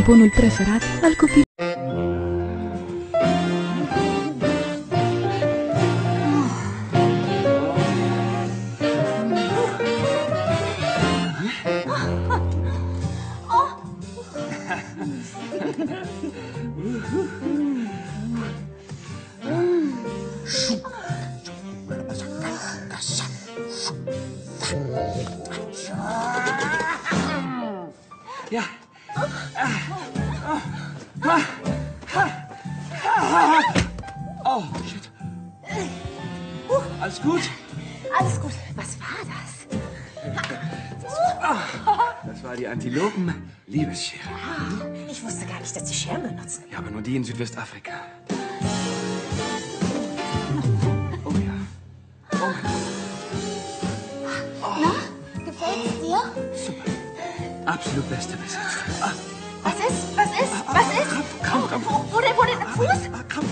șamponul preferat al copilului. Ja. Oh, shit. Alles gut? Alles gut. Was war das? Das war die Antilopen-Liebesschere. Ich wusste gar nicht, dass die Scheren benutzen. Ja, aber nur die in Südwestafrika. Oh ja. Oh mein Gott. Na, gefällt's dir? Super. Absolut beste besetzt. Was ist? Was ist? Was ist? Komm. Wo denn am Fuß? Komm.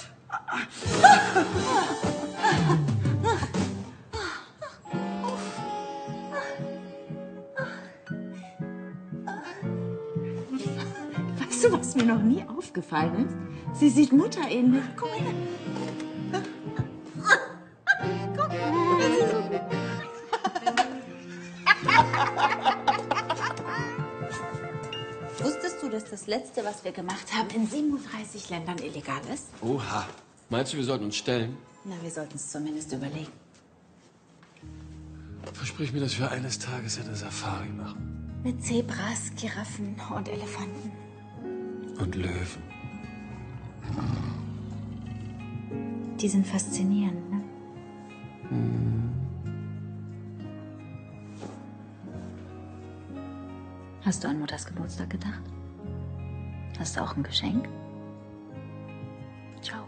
Weißt du, was mir noch nie aufgefallen ist? Sie sieht mutterähnlich. Guck mal her. Wusstest du, dass das Letzte, was wir gemacht haben, in 37 Ländern illegal ist? Oha. Meinst du, wir sollten uns stellen? Na, wir sollten es zumindest überlegen. Versprich mir, dass wir eines Tages eine Safari machen. Mit Zebras, Giraffen und Elefanten. Und Löwen. Die sind faszinierend, ne? Hast du an Mutters Geburtstag gedacht? Hast du auch ein Geschenk? Ciao.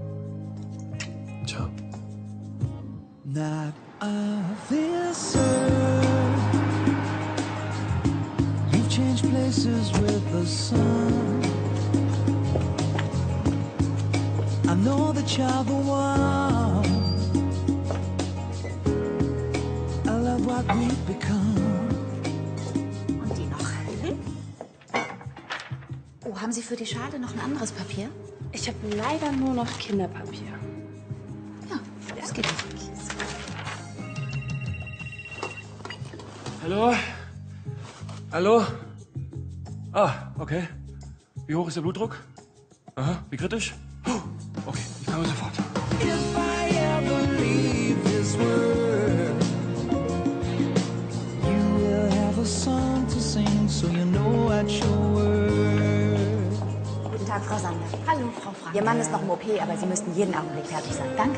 Ciao. Not of this earth. You've changed places with the sun. I know that you're the one. I love what we've become. Und die noch. Oh, haben Sie für die Schale noch ein anderes Papier? Ich habe leider nur noch Kinderpapier. Ja, das geht doch. Hallo? Hallo? Ah, okay. Wie hoch ist der Blutdruck? Aha, wie kritisch? Okay, ich komme sofort. If I ever leave this world, you will have a song to sing, so you know what your word. Guten Tag, Frau Sander. Hallo, Frau Frank. Ihr Mann ist noch im OP, aber Sie müssten jeden Augenblick fertig sein. Danke.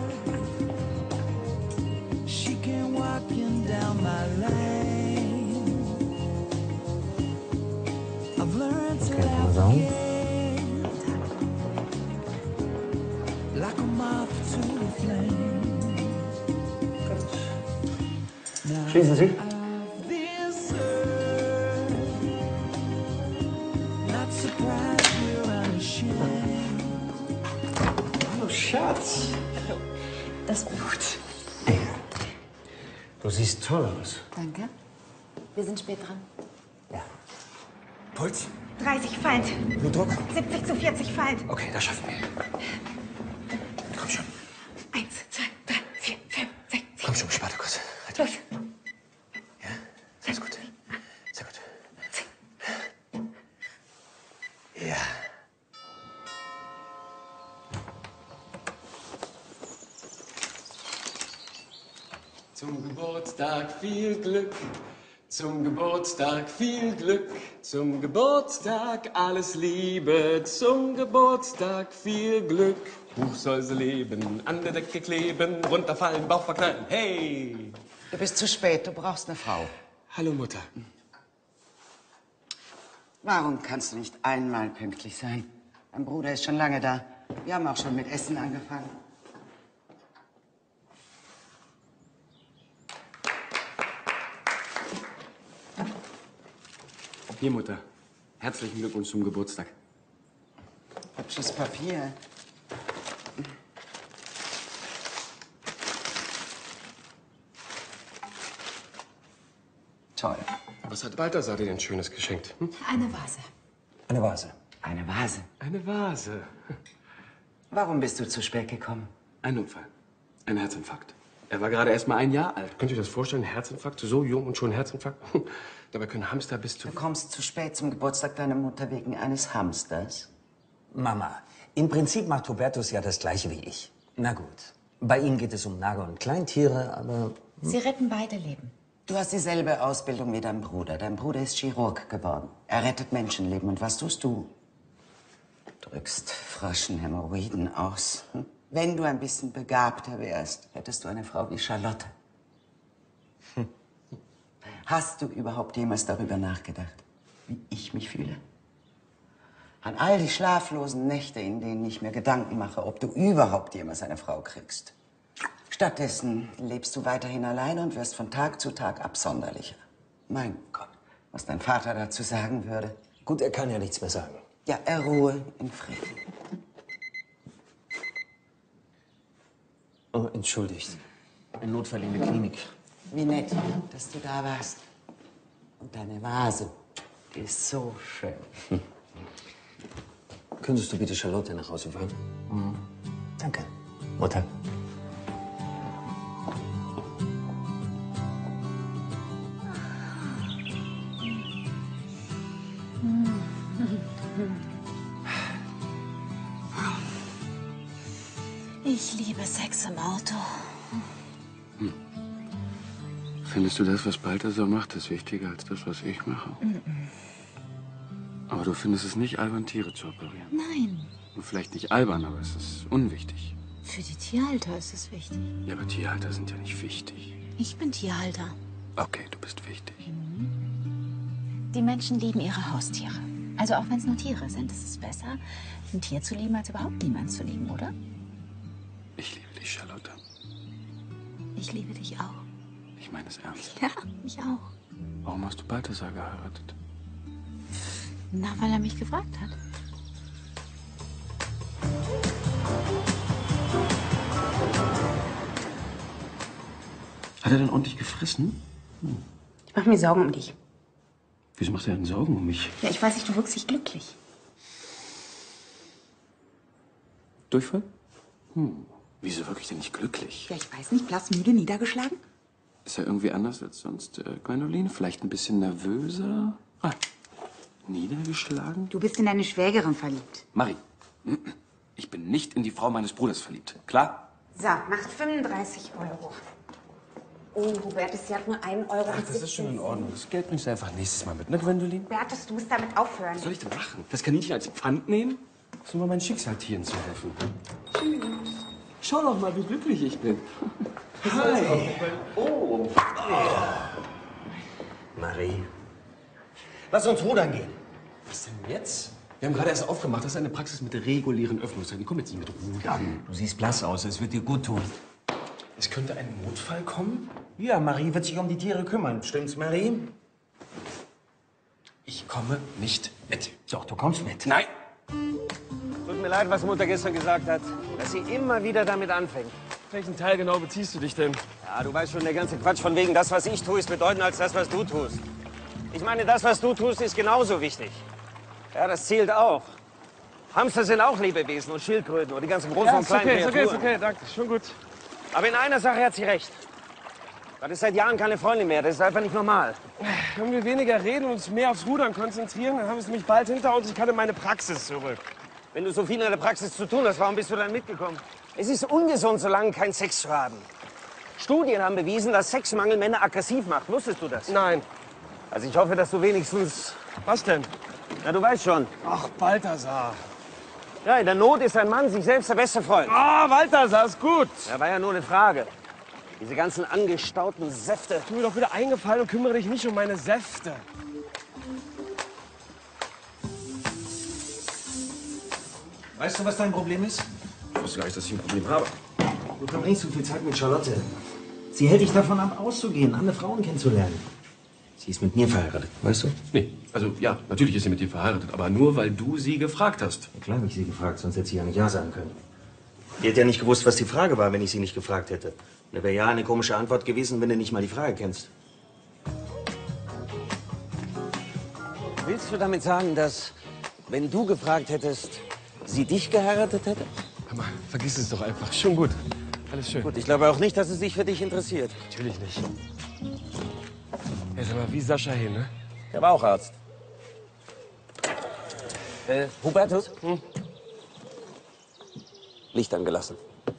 She came walking down my lane. I've learned to laugh again, like a moth to a flame. Schließen Sie. This earth, not surprised we're unashamed. Hallo, Schatz. Das Blut. Du siehst toll aus. Danke. Wir sind spät dran. Ja. Puls? 30 Feind. Blutdruck? 70/40 Feind. Okay, das schaffen wir. Komm schon. 1, 2, 3, 4, 5, 6, 7. Komm schon, Spartakus. Halt Los. Ja? Sehr gut. Sehr gut. Ja. Zum Geburtstag viel Glück. Zum Geburtstag viel Glück. Zum Geburtstag alles Liebe. Zum Geburtstag viel Glück. Buch soll sie leben, an der Decke kleben, runterfallen, Bauch verknallen. Hey! Du bist zu spät, du brauchst eine Frau. Hallo Mutter. Warum kannst du nicht einmal pünktlich sein? Mein Bruder ist schon lange da. Wir haben auch schon mit Essen angefangen. Hier, Mutter. Herzlichen Glückwunsch zum Geburtstag. Hübsches Papier. Toll. Was hat Balthasar dir denn Schönes geschenkt? Hm? Eine Vase. Eine Vase. Eine Vase. Eine Vase. Warum bist du zu spät gekommen? Ein Unfall. Ein Herzinfarkt. Er war gerade erst mal 1 Jahr alt. Könnt ihr euch das vorstellen? Herzinfarkt? So jung und schon Herzinfarkt? Dabei können Hamster bis zu... Du kommst zu spät zum Geburtstag deiner Mutter wegen eines Hamsters? Mama, im Prinzip macht Hubertus ja das Gleiche wie ich. Na gut, bei ihm geht es um Nagel- und Kleintiere, aber... Sie retten beide Leben. Du hast dieselbe Ausbildung wie dein Bruder. Dein Bruder ist Chirurg geworden. Er rettet Menschenleben. Und was tust du? Drückst frischen Hämorrhoiden aus. Wenn du ein bisschen begabter wärst, hättest du eine Frau wie Charlotte. Hast du überhaupt jemals darüber nachgedacht, wie ich mich fühle? An all die schlaflosen Nächte, in denen ich mir Gedanken mache, ob du überhaupt jemals eine Frau kriegst. Stattdessen lebst du weiterhin alleine und wirst von Tag zu Tag absonderlicher. Mein Gott, was dein Vater dazu sagen würde. Gut, er kann ja nichts mehr sagen. Ja, er ruhe in Frieden. Oh, entschuldigt. Ein Notfall in der Klinik. Wie nett, dass du da warst. Und deine Vase, die ist so schön. Könntest du bitte Charlotte nach Hause fahren? Danke. Mutter. Ich liebe Sex im Auto. Findest du das, was Balthasar macht, ist wichtiger als das, was ich mache? Aber du findest es nicht albern, Tiere zu operieren? Nein, Und vielleicht nicht albern, aber es ist unwichtig. für die Tierhalter ist es wichtig. Ja, aber Tierhalter sind ja nicht wichtig. Ich bin Tierhalter. Okay, du bist wichtig. Die Menschen lieben ihre Haustiere. Also auch wenn es nur Tiere sind, ist es besser, ein Tier zu lieben, als überhaupt niemanden zu lieben, oder? Ich liebe dich, Charlotte. Ich liebe dich auch. Ich meine es ernst. Ja, ich auch. Warum hast du Balthasar geheiratet? Na, weil er mich gefragt hat. Hat er denn ordentlich gefressen? Ich mache mir Sorgen um dich. Wieso macht er denn Sorgen um mich? Ja, ich weiß nicht, du wirkst dich glücklich. Durchfall? Wieso wirklich denn nicht glücklich? Ja, ich weiß nicht, blass, müde, niedergeschlagen? Ist er irgendwie anders als sonst, Gwendoline? Vielleicht ein bisschen nervöser? Niedergeschlagen? Du bist in deine Schwägerin verliebt. Marie, ich bin nicht in die Frau meines Bruders verliebt. Klar? So, macht 35 Euro. Oh, Hubertus, sie hat nur 1 Euro. Ach, das ist schon in Ordnung. Das Geld bringst du einfach nächstes Mal mit, ne, Gwendoline? Hubertus, du musst damit aufhören. Was soll ich denn machen? Das Kaninchen als Pfand nehmen? Das ist nur mein Schicksaltieren zu helfen. Schau doch mal, wie glücklich ich bin. Hi. Oh. Marie. Lass uns rudern gehen. Was denn jetzt? Wir haben gerade erst aufgemacht. Das ist eine Praxis mit regulären Öffnungszeiten. Komm jetzt nicht mit Rudern. Du siehst blass aus, es wird dir gut tun. Es könnte ein Notfall kommen? Ja, Marie wird sich um die Tiere kümmern. Stimmt's, Marie? Ich komme nicht mit. Doch, du kommst mit. Nein. Tut mir leid, was Mutter gestern gesagt hat, dass sie immer wieder damit anfängt. Welchen Teil genau beziehst du dich denn? Ja, du weißt schon, der ganze Quatsch von wegen, das, was ich tue, ist bedeutender als das, was du tust. Ich meine, das, was du tust, ist genauso wichtig. Ja, das zählt auch. Hamster sind auch Lebewesen und Schildkröten und die ganzen großen und kleinen Kreaturen. ist okay, danke, schon gut. Aber in einer Sache hat sie recht. Das ist seit Jahren keine Freundin mehr, das ist einfach nicht normal. Können wir weniger reden und uns mehr aufs Rudern konzentrieren? Dann haben wir es nämlich bald hinter uns. Ich kann in meine Praxis zurück. Wenn du so viel in der Praxis zu tun hast, warum bist du dann mitgekommen? Es ist ungesund, so lange keinen Sex zu haben. Studien haben bewiesen, dass Sexmangel Männer aggressiv macht. Wusstest du das? Nein. Also ich hoffe, dass du wenigstens... Was denn? Na, du weißt schon. Ach, Balthasar. Ja, in der Not ist ein Mann sich selbst der beste Freund. Ah, Balthasar, ist gut. Ja, war ja nur eine Frage. Diese ganzen angestauten Säfte. Tu mir doch wieder eingefallen und kümmere dich nicht um meine Säfte. Weißt du, was dein Problem ist? Ich wusste gar nicht, dass ich ein Problem habe. Du verbringst zu viel Zeit mit Charlotte. Sie hält dich davon ab, auszugehen, andere Frauen kennenzulernen. Sie ist mit mir verheiratet, weißt du? Nee, also ja, natürlich ist sie mit dir verheiratet, aber nur, weil du sie gefragt hast. Ja, klar habe ich sie gefragt, sonst hätte sie ja nicht Ja sagen können. Die hätte ja nicht gewusst, was die Frage war, wenn ich sie nicht gefragt hätte. Da wäre ja eine komische Antwort gewesen, wenn du nicht mal die Frage kennst. Willst du damit sagen, dass wenn du gefragt hättest, sie dich geheiratet hätte? Aber vergiss es doch einfach. Schon gut. Alles schön. Gut, ich glaube auch nicht, dass es sich für dich interessiert. Natürlich nicht. Hey, sag mal, wie Sascha hin, ne? Der war auch Arzt. Hubertus? Licht angelassen.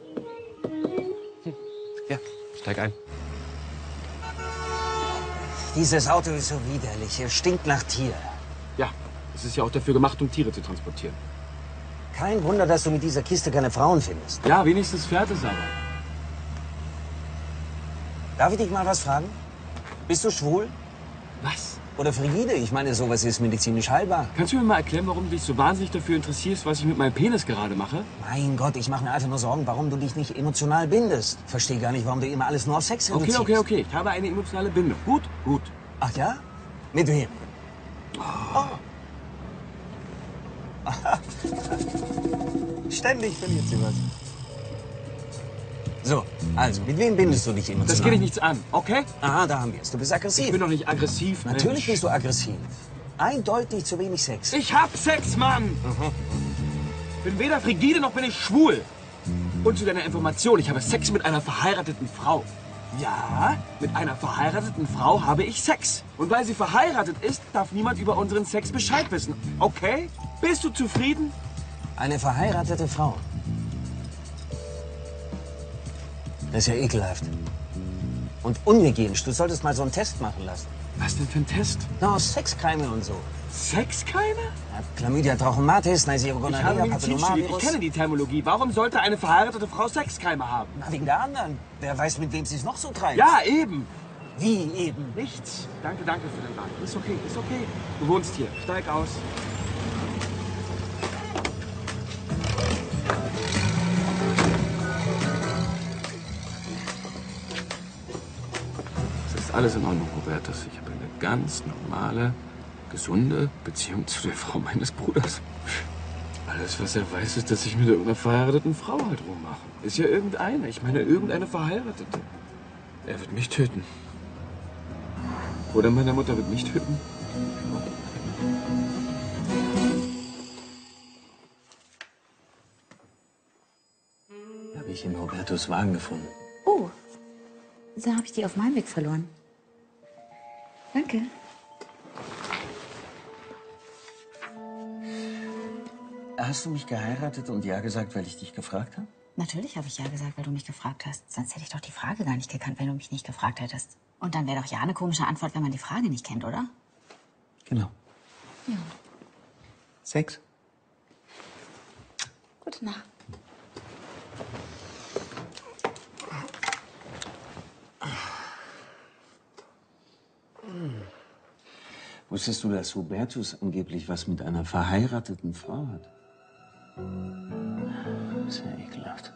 Ja, steig ein. Dieses Auto ist so widerlich. Es stinkt nach Tier. Ja, es ist ja auch dafür gemacht, um Tiere zu transportieren. Kein Wunder, dass du mit dieser Kiste keine Frauen findest. Ja, wenigstens fährt es aber. Darf ich dich mal was fragen? Bist du schwul? Was? Oder frigide? Ich meine, sowas ist medizinisch heilbar. Kannst du mir mal erklären, warum du dich so wahnsinnig dafür interessierst, was ich mit meinem Penis gerade mache? Mein Gott, ich mache mir einfach nur Sorgen, warum du dich nicht emotional bindest. Verstehe gar nicht, warum du immer alles nur auf Sex reduzierst. Okay. Ich habe eine emotionale Bindung. Gut? Gut. Ach ja? Mit wem? Oh. Ständig verliert sie was. So, also, mit wem bindest du dich emotional? Das geht dich nichts an, okay? Aha, da haben wir es. Du bist aggressiv. Ich bin doch nicht aggressiv, Natürlich Mensch. bist du aggressiv. Eindeutig zu wenig Sex. Ich hab Sex, Mann! Bin weder frigide noch bin ich schwul. Und zu deiner Information, ich habe Sex mit einer verheirateten Frau. Ja, mit einer verheirateten Frau habe ich Sex. Und weil sie verheiratet ist, darf niemand über unseren Sex Bescheid wissen. Okay? Bist du zufrieden? Eine verheiratete Frau. Das ist ja ekelhaft. Und unhygienisch. Du solltest mal so einen Test machen lassen. Was denn für ein Test? Na, aus Sexkeime und so. Sexkeime? Ja, Chlamydia trachomatis, Neisseria Ich habe gonorrhea, Medizin studiert. Ich Papillomavirus. kenne die Terminologie. Warum sollte eine verheiratete Frau Sexkeime haben? Na, wegen der anderen. Wer weiß, mit wem sie es noch so treibt. Ja, eben. Wie eben? Nichts. Danke für den Rat. Ist okay. Du wohnst hier. Steig aus. Es ist alles in Ordnung, Hubertus. Ich habe eine ganz normale, gesunde Beziehung zu der Frau meines Bruders. Alles, was er weiß, ist, dass ich mit irgendeiner verheirateten Frau halt rummache. Ist ja irgendeine. Ich meine, irgendeine Verheiratete. Er wird mich töten. Oder meine Mutter wird mich töten. Habe ich in Hubertus Wagen gefunden. Oh, so habe ich die auf meinem Weg verloren. Danke. Hast du mich geheiratet und ja gesagt, weil ich dich gefragt habe? Natürlich habe ich ja gesagt, weil du mich gefragt hast. Sonst hätte ich doch die Frage gar nicht gekannt, wenn du mich nicht gefragt hättest. Und dann wäre doch ja eine komische Antwort, wenn man die Frage nicht kennt, oder? Genau. Ja. Sex? Gute Nacht. Wusstest du, dass Hubertus angeblich was mit einer verheirateten Frau hat? Das ist ja ekelhaft.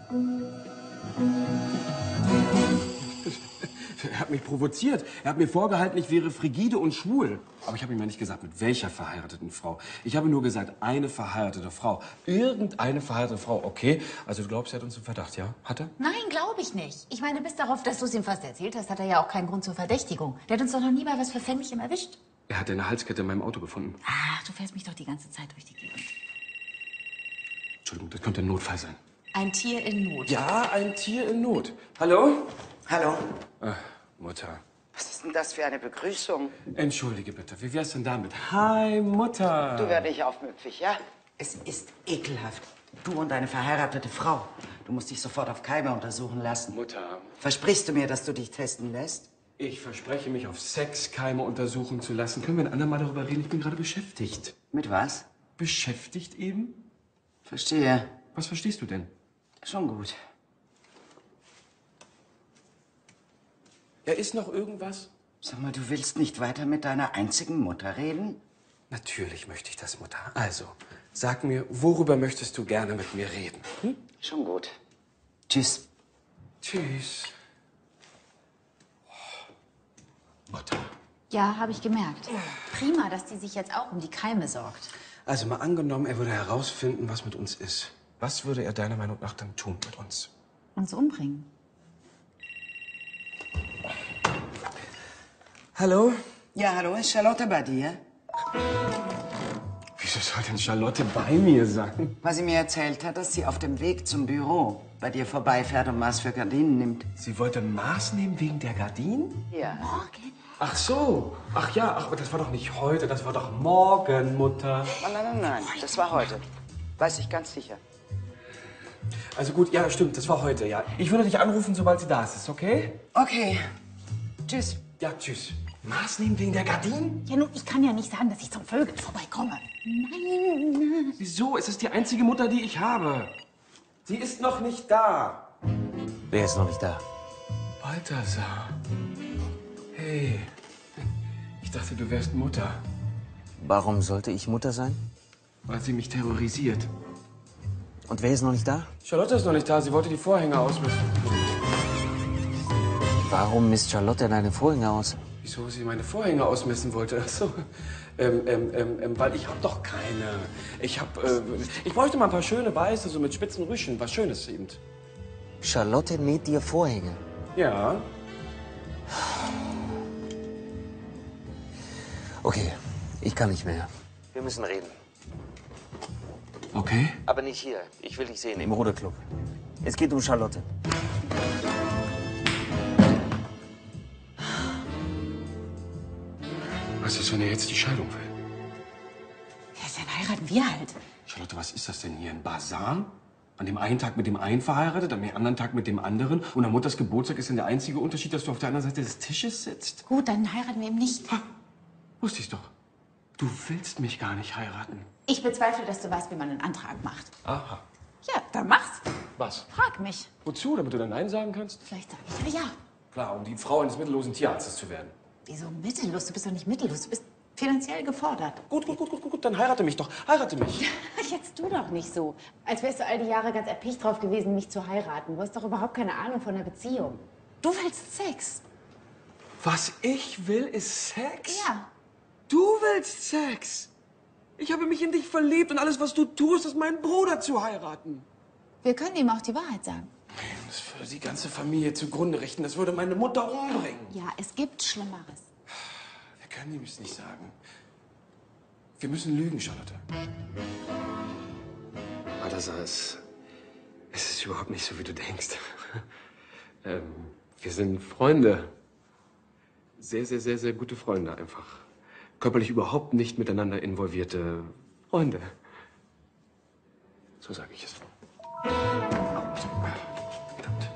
Er hat mich provoziert. Er hat mir vorgehalten, ich wäre frigide und schwul. Aber ich habe ihm ja nicht gesagt, mit welcher verheirateten Frau. Ich habe nur gesagt, eine verheiratete Frau. Irgendeine verheiratete Frau, okay? Also du glaubst, er hat uns im Verdacht, ja? Hat er? Nein, glaube ich nicht. Ich meine, bis darauf, dass du es ihm fast erzählt hast, hat er ja auch keinen Grund zur Verdächtigung. Der hat uns doch noch nie bei was Verfänglichem erwischt. Er hat eine Halskette in meinem Auto gefunden. Ach, du fährst mich doch die ganze Zeit durch die Gegend. Entschuldigung, das könnte ein Notfall sein. Ein Tier in Not. Ja, ein Tier in Not. Hallo? Hallo? Mutter. Was ist denn das für eine Begrüßung? Entschuldige bitte, wie wär's denn damit? Hi, Mutter. Du werde ich aufmüpfig, ja? Es ist ekelhaft. Du und deine verheiratete Frau. Du musst dich sofort auf Keime untersuchen lassen. Mutter. Versprichst du mir, dass du dich testen lässt? Ich verspreche, mich auf Sexkeime untersuchen zu lassen. Können wir ein andermal darüber reden? Ich bin gerade beschäftigt. Mit was? Beschäftigt eben? Verstehe. Was verstehst du denn? Schon gut. Ja, ist noch irgendwas? Sag mal, du willst nicht weiter mit deiner einzigen Mutter reden? Natürlich möchte ich das, Mutter. Also, sag mir, worüber möchtest du gerne mit mir reden? Hm? Schon gut. Tschüss. Tschüss. Mutter. Ja, habe ich gemerkt. Prima, dass die sich jetzt auch um die Keime sorgt. Also mal angenommen, er würde herausfinden, was mit uns ist. Was würde er deiner Meinung nach dann tun mit uns? Uns umbringen. Hallo? Ja, hallo, ist Charlotte bei dir? Wie Wieso soll denn Charlotte bei mir sein? Weil sie mir erzählt hat, dass sie auf dem Weg zum Büro bei dir vorbeifährt und Maß für Gardinen nimmt. Sie wollte Maß nehmen wegen der Gardinen? Ja. Morgen? Ach so. Ach ja, ach, aber das war doch nicht heute, das war doch morgen, Mutter. Nein, das war heute. Weiß ich ganz sicher. Also gut, ja, stimmt, das war heute, ja. Ich würde dich anrufen, sobald sie da ist, okay? Okay. Tschüss. Ja, tschüss. Maß nehmen wegen der Gardinen? Ja, nun, ich kann ja nicht sagen, dass ich zum Vögeln vorbeikomme. Nein. Wieso? Es ist die einzige Mutter, die ich habe. Sie ist noch nicht da. Wer ist noch nicht da? Balthasar. Hey. Ich dachte, du wärst Mutter, Warum sollte ich Mutter sein? weil sie mich terrorisiert. Und wer ist noch nicht da? Charlotte ist noch nicht da. Sie wollte die Vorhänge ausmessen. Warum misst Charlotte deine Vorhänge aus? Wieso sie meine Vorhänge ausmessen wollte? Ach so. Weil ich hab doch keine. Ich bräuchte mal ein paar schöne weiße, so mit spitzen Rüschen. Was Schönes eben. Charlotte näht dir Vorhänge. Ja. Okay, ich kann nicht mehr. Wir müssen reden. Okay. Aber nicht hier. Ich will dich sehen, im Ruderclub. Es geht um Charlotte. Was ist, wenn er jetzt die Scheidung will? Ja, dann heiraten wir halt. Charlotte, was ist das denn hier? Ein Basar? An dem einen Tag mit dem einen verheiratet, am anderen Tag mit dem anderen. Und am Mutters Geburtstag ist dann der einzige Unterschied, dass du auf der anderen Seite des Tisches sitzt. Gut, dann heiraten wir eben nicht. Ha, wusste ich's doch. Du willst mich gar nicht heiraten. Ich bezweifle, dass du weißt, wie man einen Antrag macht. Aha. Ja, dann mach's. Was? Frag mich. Wozu? Damit du dann Nein sagen kannst? Vielleicht sage ich ja. Klar, um die Frau eines mittellosen Tierarztes zu werden. Wieso mittellos? Du bist doch nicht mittellos. Du bist finanziell gefordert. Gut. Dann heirate mich doch. Heirate mich. Jetzt tu doch nicht so. Als wärst du all die Jahre ganz erpicht drauf gewesen, mich zu heiraten. Du hast doch überhaupt keine Ahnung von einer Beziehung. Du willst Sex. Was ich will, ist Sex? Ja. Du willst Sex? Ich habe mich in dich verliebt und alles, was du tust, ist meinen Bruder zu heiraten. Wir können ihm auch die Wahrheit sagen. Das würde die ganze Familie zugrunde richten. Das würde meine Mutter umbringen. Ja, es gibt Schlimmeres. Wir können ihm es nicht sagen. Wir müssen lügen, Charlotte. Balthasar, es ist überhaupt nicht so, wie du denkst. Wir sind Freunde. Sehr gute Freunde einfach. Körperlich überhaupt nicht miteinander involvierte Freunde. So sage ich es. Verdammt.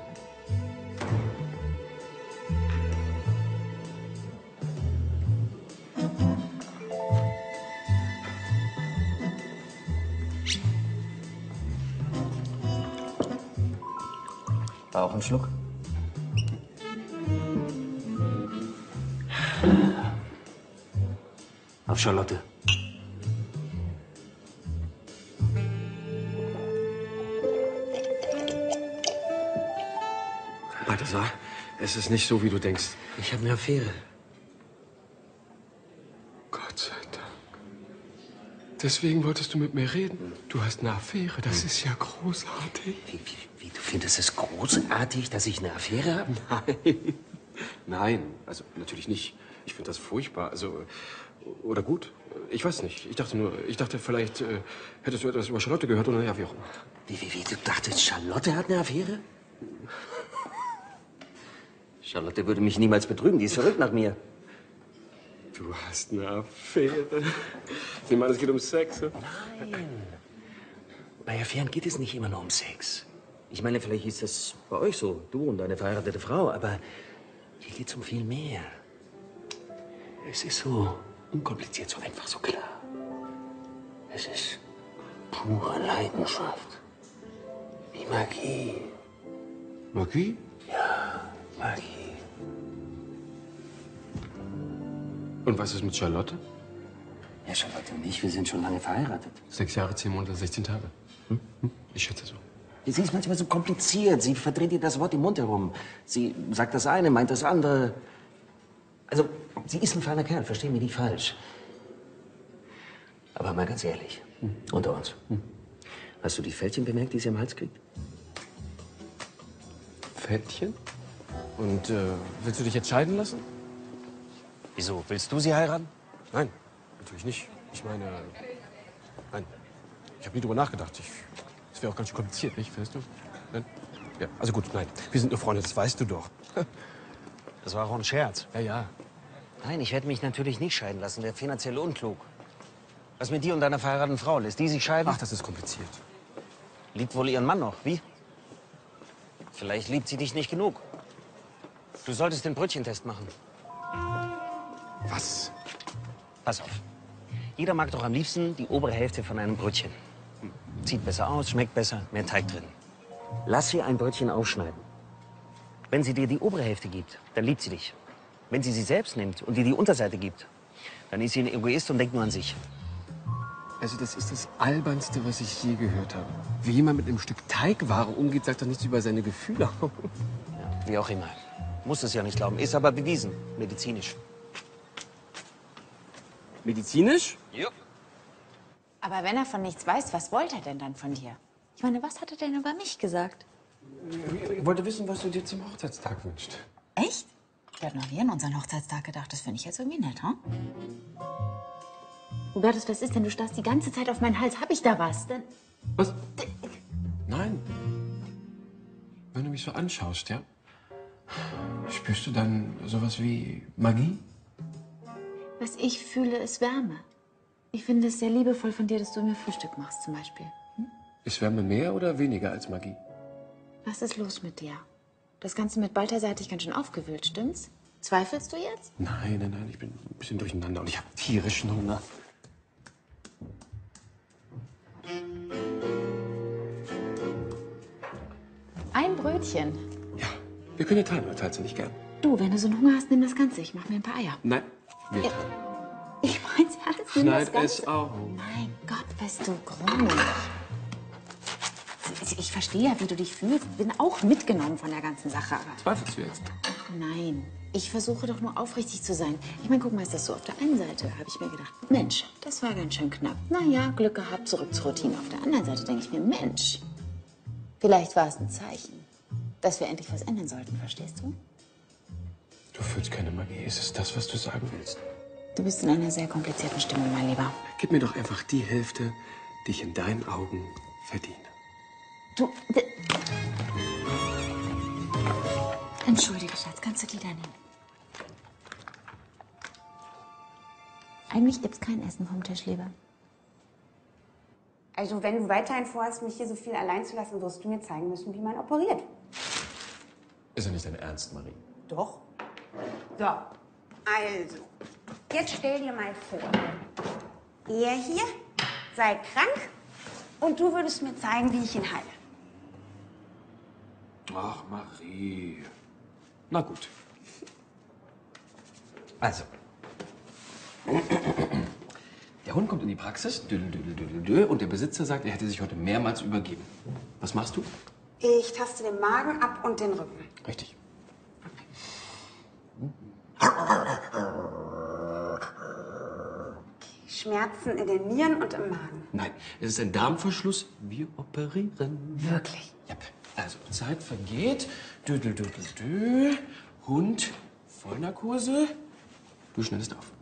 Auch ein Schluck? Auf Charlotte. Balthasar, es ist nicht so, wie du denkst. Ich habe eine Affäre. Gott sei Dank. Deswegen wolltest du mit mir reden. Du hast eine Affäre, das ist ja großartig. Wie, du findest es großartig, dass ich eine Affäre habe? Nein, also natürlich nicht. Ich finde das furchtbar. Also, oder gut. Ich weiß nicht. Ich dachte vielleicht hättest du etwas über Charlotte gehört oder ja, wie auch immer. Wie, du dachtest, Charlotte hat eine Affäre? Charlotte würde mich niemals betrügen, die ist verrückt nach mir. Du hast eine Affäre. Ich meine, es geht um Sex. Hm? Nein. Bei Affären geht es nicht immer nur um Sex. Ich meine, vielleicht ist das bei euch so, du und deine verheiratete Frau, aber hier geht es um viel mehr. Es ist so unkompliziert, so einfach, so klar. Es ist pure Leidenschaft. Wie Magie. Magie? Ja, Magie. Und was ist mit Charlotte? Ja, Charlotte und ich, wir sind schon lange verheiratet. 6 Jahre, 10 Monate, 16 Tage. Ich schätze so. Sie ist manchmal so kompliziert. Sie verdreht ihr das Wort im Mund herum. Sie sagt das eine, meint das andere. Also, sie ist ein feiner Kerl, versteh mich nicht falsch. Aber mal ganz ehrlich, unter uns. Hast du die Fältchen bemerkt, die sie am Hals kriegt? Fältchen? Und willst du dich jetzt scheiden lassen? Wieso? Willst du sie heiraten? Nein, natürlich nicht. Ich meine, Nein. Ich habe nie drüber nachgedacht. Das wäre auch ganz schön kompliziert, nicht? Findest du? Nein? Ja, also gut, nein. Wir sind nur Freunde, das weißt du doch. Das war auch ein Scherz. Ja, ja. Nein, ich werde mich natürlich nicht scheiden lassen. Wäre finanziell unklug. Was mit dir und deiner verheirateten Frau? Lässt die sich scheiden? Ach, das ist kompliziert. Liebt wohl ihren Mann noch. Wie? Vielleicht liebt sie dich nicht genug. Du solltest den Brötchentest machen. Was? Pass auf. Jeder mag doch am liebsten die obere Hälfte von einem Brötchen. Sieht besser aus, schmeckt besser, mehr Teig drin. Lass sie ein Brötchen aufschneiden. Wenn sie dir die obere Hälfte gibt, dann liebt sie dich. Wenn sie selbst nimmt und dir die Unterseite gibt, dann ist sie ein Egoist und denkt nur an sich. Also das ist das Albernste, was ich je gehört habe. Wie jemand mit einem Stück Teigware umgeht, sagt doch nichts über seine Gefühle. Ja, wie auch immer. Muss es ja nicht glauben, ist aber bewiesen, medizinisch. Medizinisch? Ja. Aber wenn er von nichts weiß, was wollte er denn dann von dir? Ich meine, was hat er denn über mich gesagt? Ich wollte wissen, was du dir zum Hochzeitstag wünschst. Echt? Ich habe noch nie an unseren Hochzeitstag gedacht. Das finde ich jetzt irgendwie nett, hm? Hubertus, was ist denn? Du starrst die ganze Zeit auf meinen Hals. Hab ich da was? Denn Was? Nein. Wenn du mich so anschaust, ja? Spürst du dann sowas wie Magie? was ich fühle, ist Wärme. Ich finde es sehr liebevoll von dir, dass du mir Frühstück machst, zum Beispiel. Ist Wärme mehr oder weniger als Magie? Was ist los mit dir? Das Ganze mit Balthasar hat dich ganz schön aufgewühlt, stimmt's? Zweifelst du jetzt? Nein, nein, nein, ich bin ein bisschen durcheinander und ich habe tierischen Hunger. Ein Brötchen. Ja, wir können ja teilen, oder teilst du nicht gern? Du, wenn du so einen Hunger hast, nimm das Ganze. Ich mach mir ein paar Eier. Nein, wir Ja. teilen. Ich mein's ernst, nimm das Schneid Ganze. es auf. Mein Gott, bist du grummelig. Ich verstehe ja, wie du dich fühlst. Bin auch mitgenommen von der ganzen Sache. Aber Zweifelst du jetzt? nein, ich versuche doch nur aufrichtig zu sein. Ich meine, guck mal, ist das so. Auf der einen Seite habe ich mir gedacht, Mensch, das war ganz schön knapp. Na ja, Glück gehabt, zurück zur Routine. Auf der anderen Seite denke ich mir, Mensch, vielleicht war es ein Zeichen, dass wir endlich was ändern sollten, verstehst du? Du fühlst keine Magie. Ist es das, was du sagen willst? Du bist in einer sehr komplizierten Stimmung, mein Lieber. Gib mir doch einfach die Hälfte, die ich in deinen Augen verdiene. Du... Entschuldige, Schatz, kannst du die da nehmen? Eigentlich gibt's kein Essen vom Tisch, Liebe. Also, wenn du weiterhin vorhast, mich hier so viel allein zu lassen, wirst du mir zeigen müssen, wie man operiert. Ist ja nicht dein Ernst, Marie. Doch. So, also, jetzt stell dir mal vor, er hier sei krank und du würdest mir zeigen, wie ich ihn heile. Ach, Marie. Na gut. Also. Der Hund kommt in die Praxis, düdel, düdel, düdel, düdel, und der Besitzer sagt, er hätte sich heute mehrmals übergeben. Was machst du? Ich taste den Magen ab und den Rücken. Richtig. Schmerzen in den Nieren und im Magen. Nein, es ist ein Darmverschluss. Wir operieren. Wirklich? Ja. Also, Zeit vergeht. Düdel, düdel, düdel. Hund, Vollnarkose. Du schneidest auf.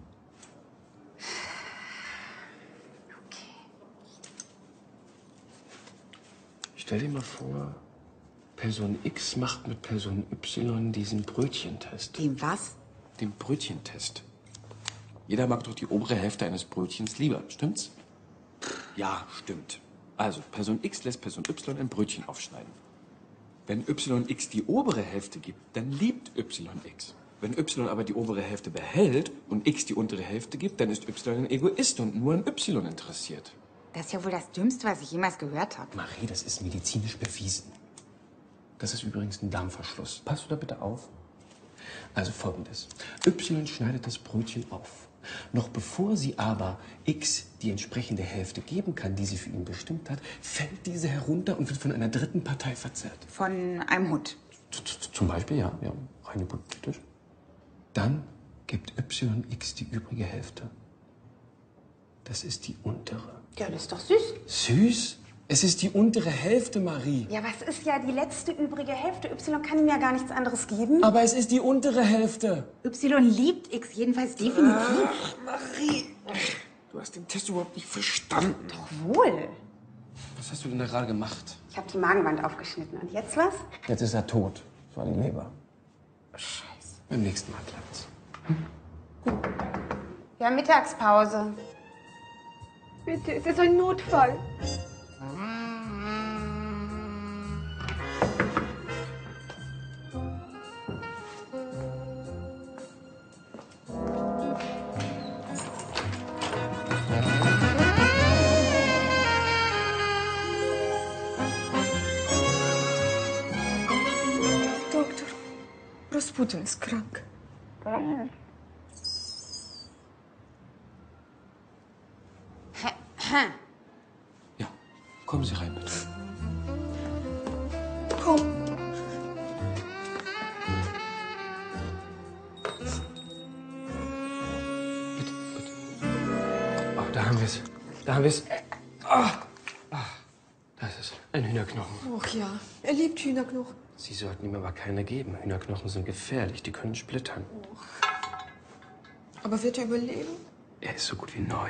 Stell dir mal vor, Person X macht mit Person Y diesen Brötchentest. Den was? Den Brötchentest. Jeder mag doch die obere Hälfte eines Brötchens lieber, stimmt's? Ja, stimmt. Also, Person X lässt Person Y ein Brötchen aufschneiden. Wenn YX die obere Hälfte gibt, dann liebt YX. Wenn Y aber die obere Hälfte behält und X die untere Hälfte gibt, dann ist Y ein Egoist und nur an Y interessiert. Das ist ja wohl das Dümmste, was ich jemals gehört habe. Marie, das ist medizinisch bewiesen. Das ist übrigens ein Darmverschluss. Pass du da bitte auf? Also Folgendes. Y schneidet das Brötchen auf. Noch bevor sie aber X die entsprechende Hälfte geben kann, die sie für ihn bestimmt hat, fällt diese herunter und wird von einer dritten Partei verzehrt. Von einem Hund. Zum Beispiel, ja, rein hypothetisch. Dann gibt YX die übrige Hälfte. Das ist die untere. Ja, das ist doch süß. Süß? Es ist die untere Hälfte, Marie. Ja, was ist ja die letzte übrige Hälfte? Y kann ihm ja gar nichts anderes geben. Aber es ist die untere Hälfte. Y liebt X jedenfalls definitiv. Marie. Du hast den Test überhaupt nicht verstanden. Doch wohl. Was hast du denn da gerade gemacht? Ich habe die Magenwand aufgeschnitten. Und jetzt was? Jetzt ist er tot. Das war die Leber. Scheiße. Beim nächsten Mal klappt's. Wir haben Mittagspause. Bitte, es ist ein Notfall. Doktor, Rasputin ist krank. Ja, kommen Sie rein, bitte. Komm. Bitte, bitte. Oh, da haben wir es. Da haben wir es. Ah. Da ist es. Ein Hühnerknochen. Och ja, er liebt Hühnerknochen. Sie sollten ihm aber keine geben. Hühnerknochen sind gefährlich. Die können splittern. Aber wird er überleben? Er ist so gut wie neu.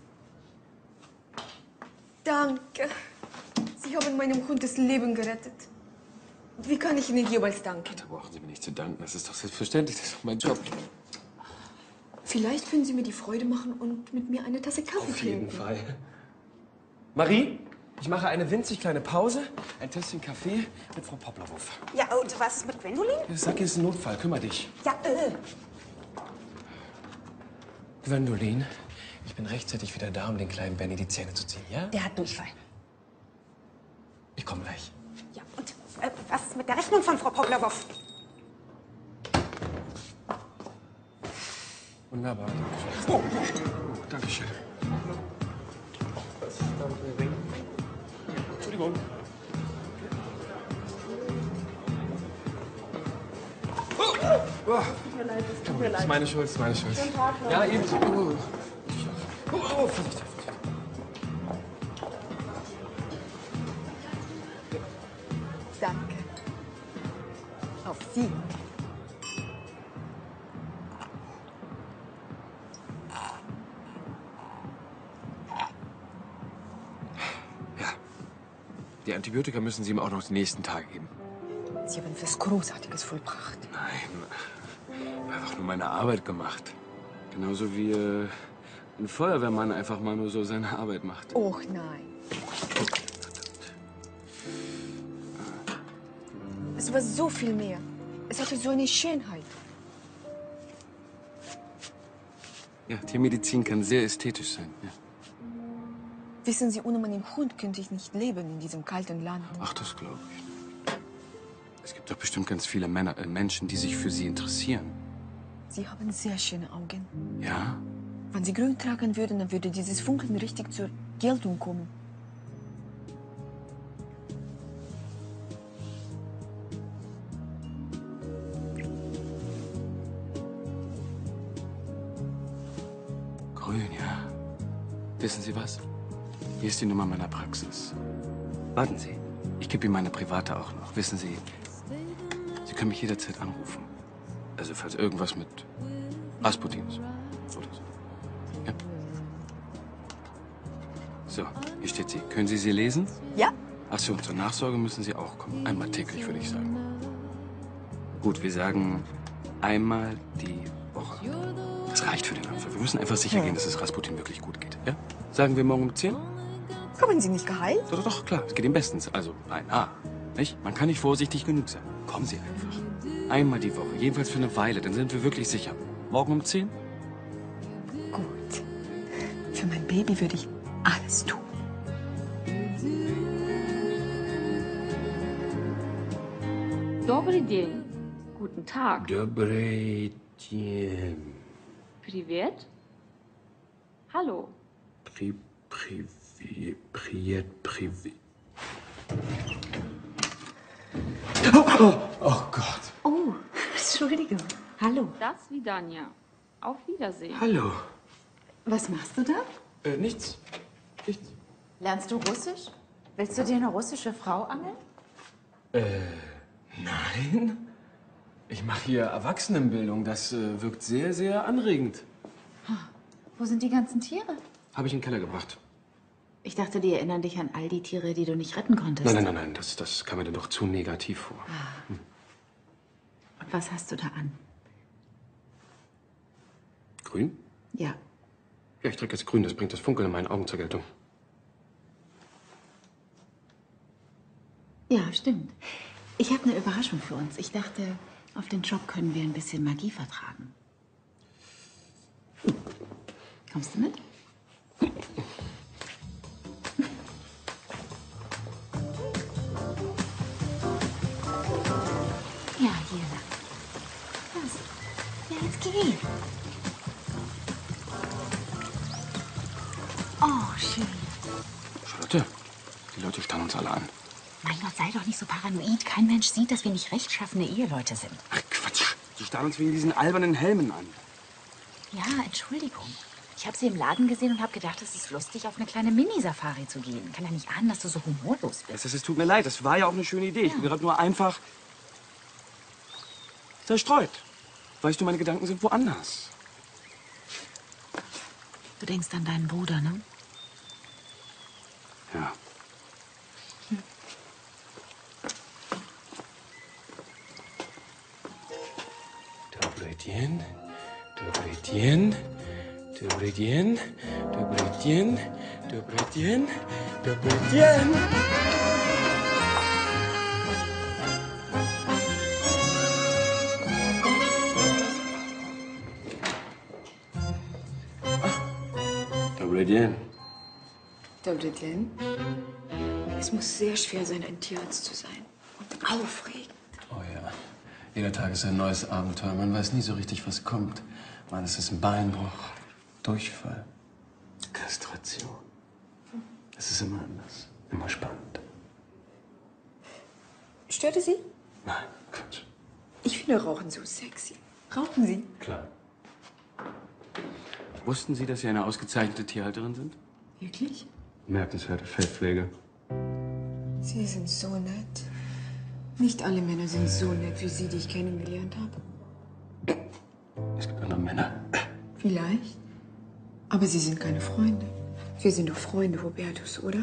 Danke. Sie haben meinem Hund das Leben gerettet. Wie kann ich Ihnen jeweils danken? Da brauchen Sie mir nicht zu danken. Das ist doch selbstverständlich. Das ist doch mein Job. Vielleicht können Sie mir die Freude machen und mit mir eine Tasse Kaffee Auf jeden trinken. Fall. Marie, ich mache eine winzig kleine Pause. Ein Tässchen Kaffee mit Frau Poplerwurf. Ja, und was ist mit Gwendolin? Sag ihr, es ist ein Notfall. Kümmer dich. Ja, Gwendolin, ich bin rechtzeitig wieder da, um den kleinen Benny die Zähne zu ziehen, ja? Der hat Durchfall. Ich komme gleich. Ja, und was ist mit der Rechnung von Frau Poplerwurf? Wunderbar, danke schön. Oh, danke schön. Entschuldigung. Oh. Tut mir leid. Das ist meine Schuld, das ist meine Schuld. Schönen Tag noch. Ja, ebenso. Vorsicht. Danke. Auf Sie. Die Antibiotika müssen Sie ihm auch noch die nächsten Tage geben. Sie haben etwas Großartiges vollbracht. Nein, einfach nur meine Arbeit gemacht. Genauso wie ein Feuerwehrmann einfach mal nur so seine Arbeit macht. Och nein. Es war so viel mehr. Es hatte so eine Schönheit. Ja, Tiermedizin kann sehr ästhetisch sein. Ja. Wissen Sie, ohne meinen Hund könnte ich nicht leben in diesem kalten Land. Ach, das glaube ich. Es gibt doch bestimmt ganz viele Menschen, die sich für Sie interessieren. Sie haben sehr schöne Augen. Ja? Wenn Sie grün tragen würden, dann würde dieses Funkeln richtig zur Geltung kommen. Grün, ja. Wissen Sie was? Hier ist die Nummer meiner Praxis. Warten Sie. Ich gebe Ihnen meine private auch noch. Wissen Sie, Sie können mich jederzeit anrufen. Also falls irgendwas mit Rasputin ist. Oder so. Ja? So, hier steht sie. Können Sie sie lesen? Ja. Ach so, und zur Nachsorge müssen Sie auch kommen. Einmal täglich, würde ich sagen. Gut, wir sagen einmal die Woche. Das reicht für den Anfang. Wir müssen einfach sicher gehen, dass es Rasputin wirklich gut geht. Ja? Sagen wir morgen um 10? Kommen Sie nicht geheilt? Doch, klar. Es geht ihm bestens. Also, beinahe. Nicht? Man kann nicht vorsichtig genug sein. Kommen Sie einfach. Einmal die Woche. Jedenfalls für eine Weile. Dann sind wir wirklich sicher. Morgen um 10? Gut. Für mein Baby würde ich alles tun. Добрый день. Guten Tag. Добрый день. Привет. Hallo. Privet. Oh Gott. Oh, Entschuldigung. Hallo. Das Vidania. Auf Wiedersehen. Hallo. Was machst du da? Nichts. Nichts. Lernst du Russisch? Willst du dir eine russische Frau angeln? Nein. Ich mache hier Erwachsenenbildung. Das wirkt sehr, sehr anregend. Wo sind die ganzen Tiere? Habe ich in den Keller gebracht. Ich dachte, die erinnern dich an all die Tiere, die du nicht retten konntest. Nein, das kam mir dann doch zu negativ vor. Und was hast du da an? Grün? Ja. Ja, ich trage jetzt grün, das bringt das Funkeln in meinen Augen zur Geltung. Ja, stimmt. Ich habe eine Überraschung für uns. Ich dachte, auf den Job können wir ein bisschen Magie vertragen. Kommst du mit? Ja, hier lang. Los. Ja, jetzt geh. Oh, schön. Charlotte, die Leute starren uns alle an. Mein Gott, sei doch nicht so paranoid. Kein Mensch sieht, dass wir nicht rechtschaffene Eheleute sind. Ach, Quatsch. Die starren uns wegen diesen albernen Helmen an. Ja, Entschuldigung. Ich habe sie im Laden gesehen und habe gedacht, es ist lustig, auf eine kleine Mini-Safari zu gehen. Kann ja nicht ahnen, dass du so humorlos bist. Es tut mir leid, das war ja auch eine schöne Idee. Ich bin gerade nur einfach zerstreut. Weißt du, meine Gedanken sind woanders. Du denkst an deinen Bruder, ne? Ja. Dobre dien, dobre dien, dobre dien, dobre dien, dobre dien, dobre dien. Dobre dien. Dobre dien. Es muss sehr schwer sein, ein Tierarzt zu sein. Und aufregend. Oh ja. Jeder Tag ist ein neues Abenteuer. Man weiß nie so richtig, was kommt. Mann, es ist ein Beinbruch, Durchfall, Kastration. Es ist immer anders, immer spannend. Stört es Sie? Nein, Quatsch. Ich finde Rauchen so sexy. Rauchen Sie? Klar. Wussten Sie, dass Sie eine ausgezeichnete Tierhalterin sind? Wirklich? Merkenswerte Feldpflege. Sie sind so nett. Nicht alle Männer sind so nett wie Sie, die ich kennengelernt habe. Es gibt andere Männer. Vielleicht. Aber Sie sind keine Freunde. Wir sind doch Freunde, Hubertus, oder?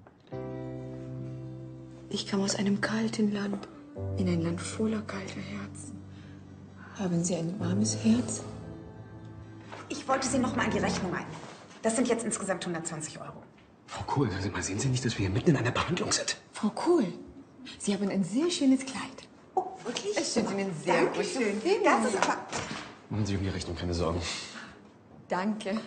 Ich kam aus einem kalten Land, in ein Land voller kalter Herzen. Haben Sie ein warmes Herz? Ich wollte Sie noch mal an die Rechnung ein. Das sind jetzt insgesamt 120 Euro. Frau Kohl, sehen Sie nicht, dass wir hier mitten in einer Behandlung sind? Frau Kohl, Sie haben ein sehr schönes Kleid. Oh, wirklich? Es steht Ihnen sehr gut. Dankeschön. Das ist aber... Machen Sie um die Rechnung keine Sorgen. Danke.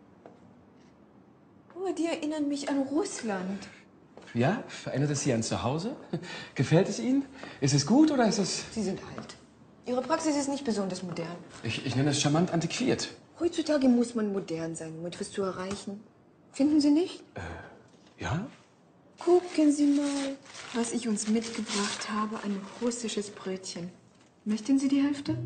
Oh, die erinnern mich an Russland. Ja? Erinnert es Sie an zu Hause? Gefällt es Ihnen? Ist es gut oder ist es... Sie sind alt. Ihre Praxis ist nicht besonders modern. Ich nenne es charmant antiquiert. Heutzutage muss man modern sein, um etwas zu erreichen. Finden Sie nicht? Ja? Gucken Sie mal, was ich uns mitgebracht habe. Ein russisches Brötchen. Möchten Sie die Hälfte?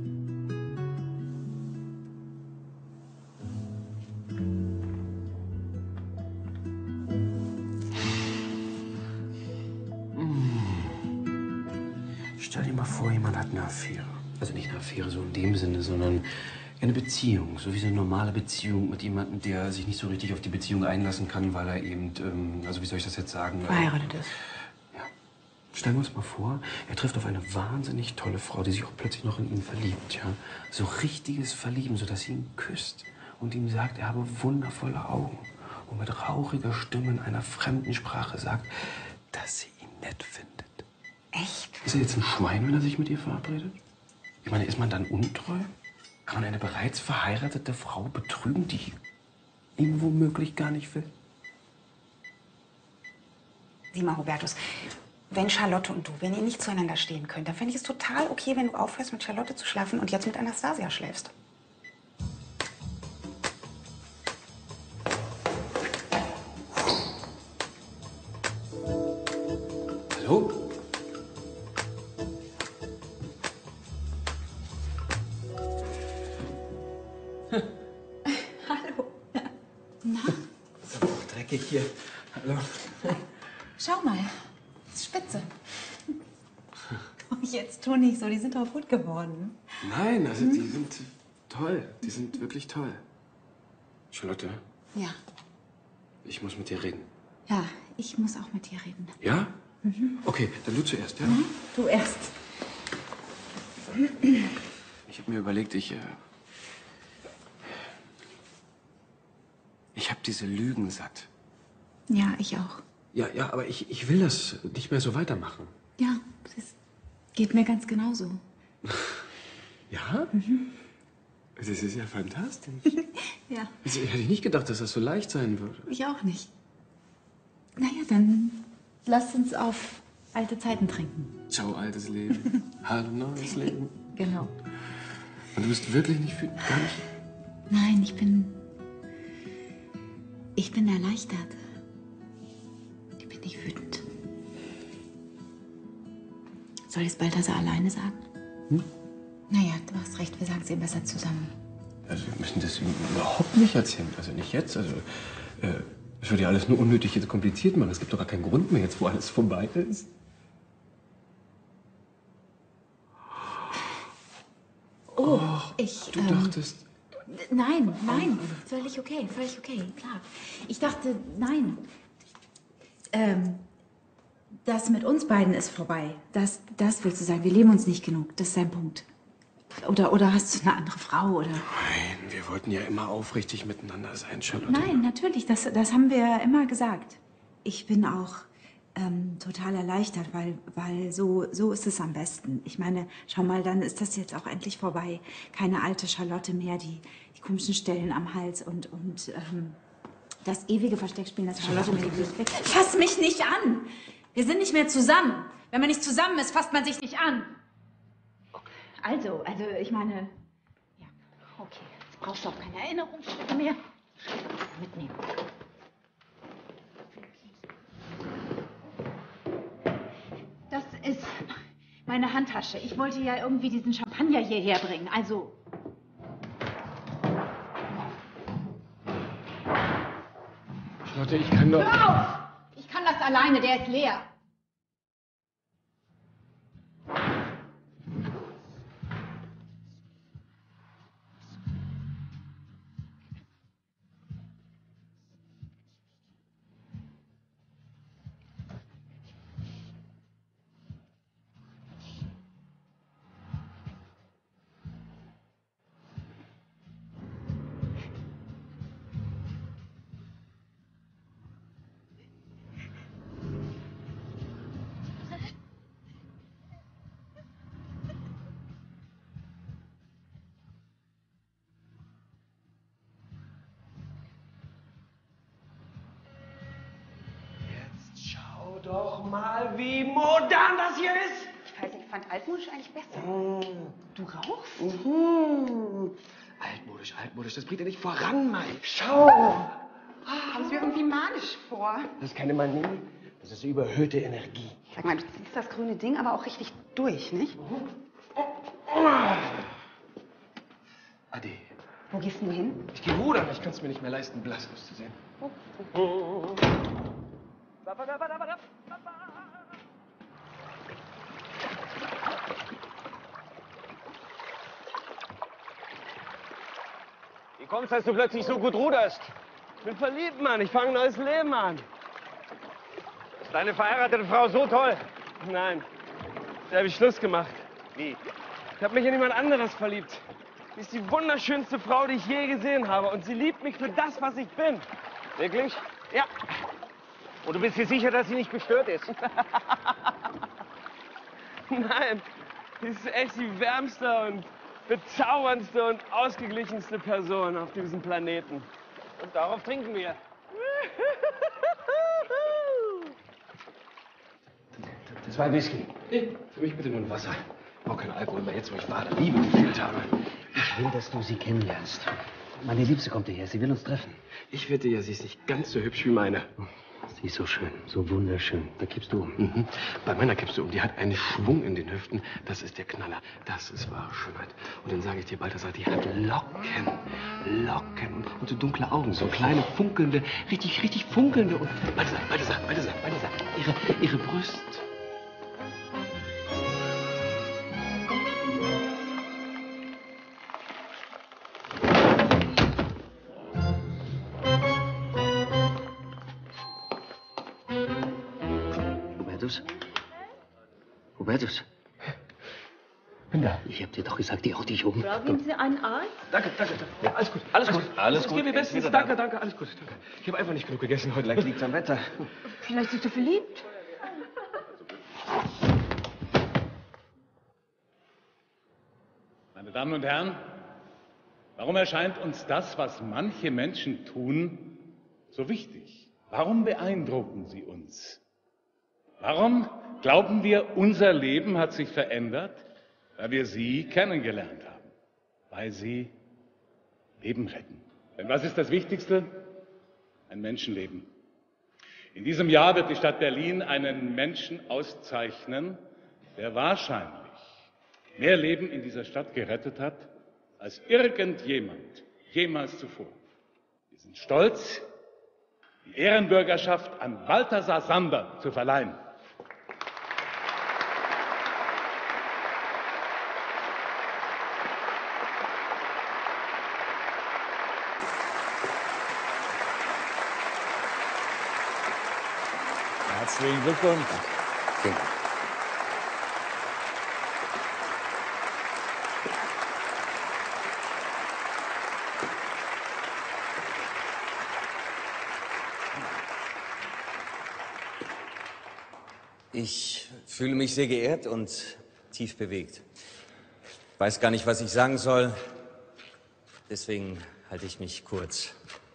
Stell dir mal vor, jemand hat eine Affäre. Also nicht eine Affäre so in dem Sinne, sondern eine Beziehung. So wie so eine normale Beziehung mit jemandem, der sich nicht so richtig auf die Beziehung einlassen kann, weil er eben, also wie soll ich das jetzt sagen? Verheiratet ist. Ja. Stellen wir uns mal vor, er trifft auf eine wahnsinnig tolle Frau, die sich auch plötzlich noch in ihn verliebt, ja. So richtiges Verlieben, sodass sie ihn küsst und ihm sagt, er habe wundervolle Augen. Und mit rauchiger Stimme in einer fremden Sprache sagt, dass sie ihn nett findet. Echt? Ist er jetzt ein Schwein, wenn er sich mit ihr verabredet? Ich meine, ist man dann untreu? Kann man eine bereits verheiratete Frau betrügen, die ihn womöglich gar nicht will? Sieh mal, Hubertus, wenn Charlotte und du, wenn ihr nicht zueinander stehen könnt, dann fände ich es total okay, wenn du aufhörst, mit Charlotte zu schlafen und jetzt mit Anastasia schläfst. Hallo? Hallo. Na? Ist doch dreckig hier. Hallo? Schau mal. Das ist spitze. Oh, jetzt tu nicht so, die sind doch gut geworden. Nein, also die sind toll. Die sind wirklich toll. Charlotte, Ja. Ich muss mit dir reden. Ja, ich muss auch mit dir reden. Ja? Mhm. Okay, dann du zuerst, ja? Mhm. Du erst. Ich habe mir überlegt, ich habe diese Lügen satt. Ja, ich auch. Ja, aber ich will das nicht mehr so weitermachen. Ja, das geht mir ganz genauso. Ja? Mhm. Das ist ja fantastisch. Ja, Also, hätte ich nicht gedacht, dass das so leicht sein würde. ich auch nicht. Naja, dann lasst uns auf alte Zeiten trinken. Ciao, altes Leben. Hallo, neues Leben. Genau. Und du bist wirklich nicht wütend? Gar nicht? Nein, ich bin erleichtert. Ich bin nicht wütend. Soll ich es Balthasar alleine sagen? Hm? Naja, du hast recht, wir sagen es ihm besser zusammen. Also wir müssen das ihm überhaupt nicht erzählen. Also nicht jetzt. Also es würde ja alles nur unnötig jetzt kompliziert machen. Es gibt doch gar keinen Grund mehr jetzt, wo alles vorbei ist. Oh, Du dachtest... Nein, völlig okay, klar. Ich dachte, nein. Das mit uns beiden ist vorbei. Das willst du sagen. Wir leben uns nicht genug. Das ist dein Punkt. Oder hast du eine andere Frau, oder? Nein, wir wollten ja immer aufrichtig miteinander sein, Charlotte. Nein, natürlich. Das haben wir immer gesagt. Ich bin auch total erleichtert, weil so ist es am besten. Ich meine, schau mal, dann ist das jetzt auch endlich vorbei. Keine alte Charlotte mehr, die komischen Stellen am Hals und das ewige Versteckspielen, das Charlotte mir gibt. Fass mich nicht an! Wir sind nicht mehr zusammen. Wenn man nicht zusammen ist, fasst man sich nicht an. Also, ich meine... Ja, okay. Jetzt brauchst du auch keine Erinnerungsstücke mehr. Mitnehmen. Das ist meine Handtasche. Ich wollte ja irgendwie diesen Champagner hierher bringen. Also... Charlotte, ich kann doch... Hör auf! Ich kann das alleine, der ist leer. Schau doch mal, wie modern das hier ist. Ich weiß nicht, ich fand altmodisch eigentlich besser. Du rauchst? Altmodisch, das bringt ja nicht voran, Mai. Schau! Kommst mir irgendwie manisch vor. Das ist keine Manie, das ist überhöhte Energie. Sag mal, du ziehst das grüne Ding aber auch richtig durch, nicht? Ade. Wo gehst denn du hin? Ich gehe rudern, ich kann es mir nicht mehr leisten, blass auszusehen. Wie kommt's, dass du plötzlich so gut ruderst? Ich bin verliebt, Mann. Ich fange ein neues Leben an. Ist deine verheiratete Frau so toll? Nein, da habe ich Schluss gemacht. Wie? Ich habe mich in jemand anderes verliebt. Sie ist die wunderschönste Frau, die ich je gesehen habe. Und sie liebt mich für das, was ich bin. Wirklich? Ja. Und du bist dir sicher, dass sie nicht gestört ist? Nein, sie ist echt die wärmste und bezauberndste und ausgeglichenste Person auf diesem Planeten. Und darauf trinken wir. Zwei Whisky. Nee, für mich bitte nur ein Wasser. Ich brauche keinen Alkohol mehr, jetzt wo ich wahre Liebe gefühlt habe. Ich will, dass du sie kennenlernst. Meine Liebste kommt hierher, sie will uns treffen. Ich wette ja, sie ist nicht ganz so hübsch wie meine. Sie ist so schön, so wunderschön. Da kippst du um. Mhm. Bei meiner kippst du um. Die hat einen Schwung in den Hüften. Das ist der Knaller. Das ist wahre Schönheit. Und dann sage ich dir, Balthasar, die hat Locken. Locken und so dunkle Augen. So kleine, funkelnde, richtig funkelnde. Und Balthasar. Ihre Brust. Hubertus? Hubertus? Bin da. Ich hab dir doch gesagt, die haut dich um. Brauchen Sie einen Arzt? Danke. Ja, alles gut. Alles gut. Alles Ich gut. gebe mir bestens. Wieder da. Danke. Alles gut. Danke. Ich habe einfach nicht genug gegessen heute. Vielleicht liegt's am Wetter. Vielleicht ist er verliebt. Meine Damen und Herren, warum erscheint uns das, was manche Menschen tun, so wichtig? Warum beeindrucken sie uns? Warum glauben wir, unser Leben hat sich verändert, weil wir sie kennengelernt haben? Weil sie Leben retten. Denn was ist das Wichtigste? Ein Menschenleben. In diesem Jahr wird die Stadt Berlin einen Menschen auszeichnen, der wahrscheinlich mehr Leben in dieser Stadt gerettet hat, als irgendjemand jemals zuvor. Wir sind stolz, die Ehrenbürgerschaft an Balthasar Sander zu verleihen. Herzlichen Glückwunsch. Vielen Dank. Ich fühle mich sehr geehrt und tief bewegt. Ich weiß gar nicht, was ich sagen soll. Deswegen halte ich mich kurz.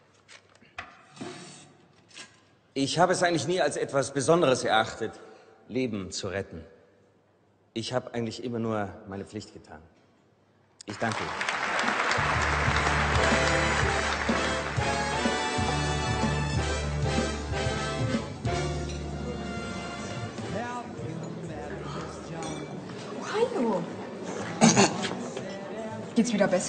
Ich habe es eigentlich nie als etwas Besonderes erachtet, Leben zu retten. Ich habe eigentlich immer nur meine Pflicht getan. Ich danke Ihnen. Hallo. Geht's wieder besser?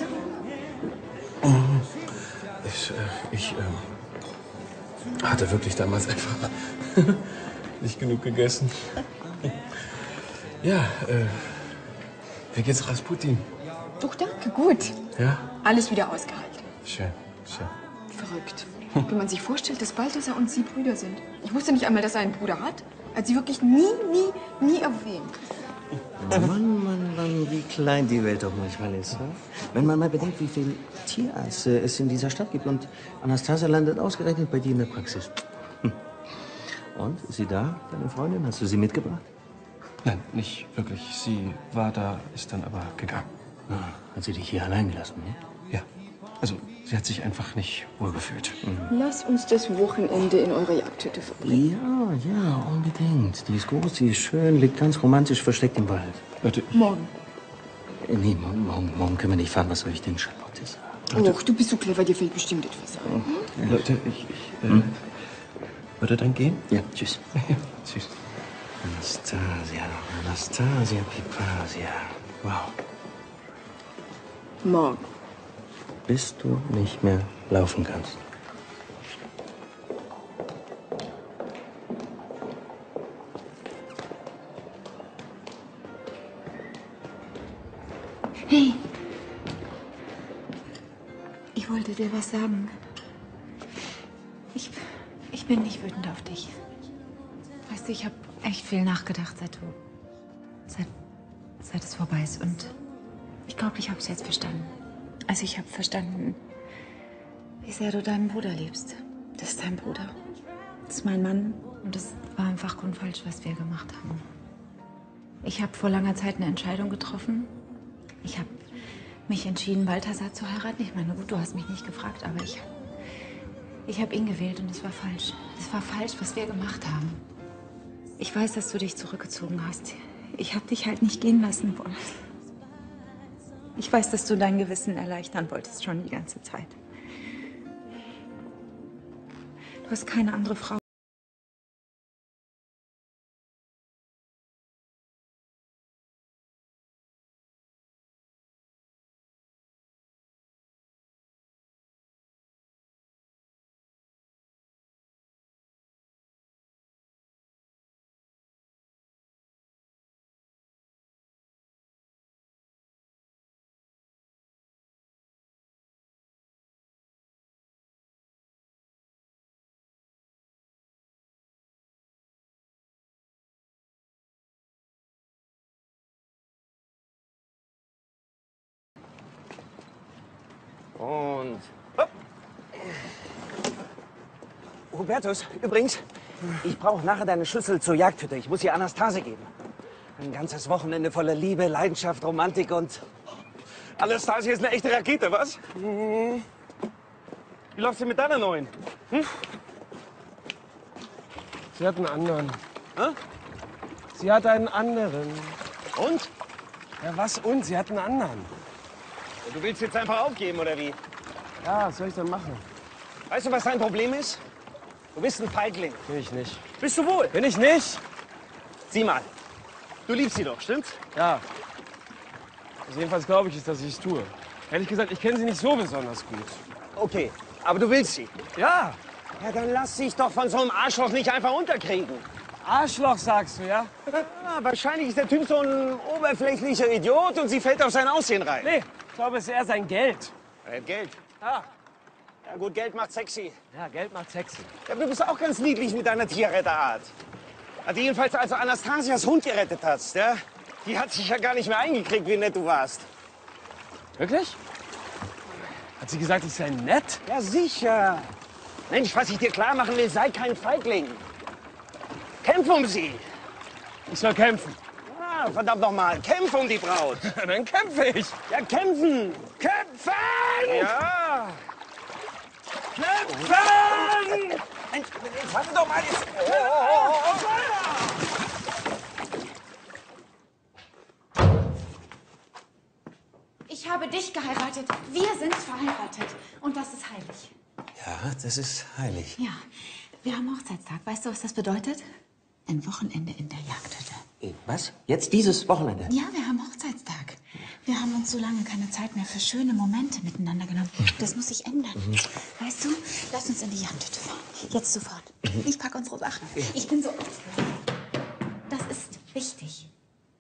Ich hatte wirklich damals einfach nicht genug gegessen. Ja, wie geht's Rasputin? Doch, danke, gut. Ja? Alles wieder ausgehalten. Schön. Verrückt. Wenn man sich vorstellt, dass Balthasar und Sie Brüder sind. Ich wusste nicht einmal, dass er einen Bruder hat. Hat sie wirklich nie erwähnt. Mann, wie klein die Welt doch manchmal ist. Ne? Wenn man mal bedenkt, wie viele Tierärzte es in dieser Stadt gibt und Anastasia landet ausgerechnet bei dir in der Praxis. Und, ist sie da, deine Freundin? Hast du sie mitgebracht? Nein, nicht wirklich. Sie war da, ist dann aber gegangen. Hat sie dich hier allein gelassen, ne? Ja. Also, sie hat sich einfach nicht wohlgefühlt. Lass uns das Wochenende in eurer Jagdhütte verbringen. Ja, unbedingt. Die ist groß, die ist schön, liegt ganz romantisch versteckt im Wald. Leute, Morgen. Nee, morgen können wir nicht fahren. Was soll ich denn Charlotte sagen? Och, du bist so clever, dir fällt bestimmt etwas ein. Leute, ich würde dann gehen? Ja, tschüss. Ja, tschüss. Anastasia Pipasia. Wow. Morgen. Bis du nicht mehr laufen kannst. Hey. Ich wollte dir was sagen. Ich bin nicht wütend auf dich. Weißt du, ich habe echt viel nachgedacht, seit es vorbei ist. Und ich glaube, ich habe es jetzt verstanden. Also ich habe verstanden, wie sehr du deinen Bruder liebst. Das ist dein Bruder. Das ist mein Mann. Und das war einfach grundfalsch, was wir gemacht haben. Ich habe vor langer Zeit eine Entscheidung getroffen. Ich habe mich entschieden, Balthasar zu heiraten. Ich meine, gut, du hast mich nicht gefragt, aber ich habe ihn gewählt und es war falsch. Es war falsch, was wir gemacht haben. Ich weiß, dass du dich zurückgezogen hast. Ich habe dich halt nicht gehen lassen wollen. Ich weiß, dass du dein Gewissen erleichtern wolltest, schon die ganze Zeit. Du hast keine andere Frau. Und hopp. Hubertus, übrigens, ich brauche nachher deine Schlüssel zur Jagdhütte. Ich muss sie Anastasia geben. Ein ganzes Wochenende voller Liebe, Leidenschaft, Romantik und... Anastasia ist eine echte Rakete, was? Wie läuft's denn mit deiner neuen? Hm? Sie hat einen anderen. Hä? Sie hat einen anderen. Und? Ja, was und? Sie hat einen anderen. Ja, du willst jetzt einfach aufgeben, oder wie? Ja, was soll ich denn machen? Weißt du, was dein Problem ist? Du bist ein Feigling. Bin ich nicht. Bist du wohl? Bin ich nicht? Sieh mal. Du liebst sie doch, stimmt's? Ja. Also jedenfalls glaube ich es, dass ich es tue. Ehrlich gesagt, ich kenne sie nicht so besonders gut. Okay, aber du willst sie? Ja. Ja, dann lass dich doch von so einem Arschloch nicht einfach unterkriegen. Arschloch, sagst du, ja? Ja, wahrscheinlich ist der Typ so ein oberflächlicher Idiot und sie fällt auf sein Aussehen rein. Nee, ich glaube, es ist eher sein Geld. Er hat Geld. Ja. Ja gut, Geld macht sexy. Ja, Geld macht sexy. Ja, du bist auch ganz niedlich mit deiner Tierretterart. Also jedenfalls, als du Anastasias Hund gerettet hast, ja? Die hat sich ja gar nicht mehr eingekriegt, wie nett du warst. Wirklich? Hat sie gesagt, ich sei nett? Ja, sicher. Mensch, was ich dir klar machen will, sei kein Feigling. Kämpf um sie. Ich soll kämpfen. Ah, verdammt noch mal, kämpf um die Braut. Dann kämpfe ich. Ja, kämpfen. Kämpfen! Ja. Kämpfen! Mensch, warte doch mal jetzt. Ich habe dich geheiratet. Wir sind verheiratet. Und das ist heilig. Ja, das ist heilig. Ja, wir haben Hochzeitstag. Weißt du, was das bedeutet? Ein Wochenende in der Jagdhütte. Was? Jetzt dieses Wochenende? Ja, wir haben Hochzeitstag. Wir haben uns so lange keine Zeit mehr für schöne Momente miteinander genommen. Das muss sich ändern. Weißt du, lass uns in die Jagdhütte fahren. Jetzt sofort. Ich packe unsere Sachen. Ich bin so... Das ist wichtig.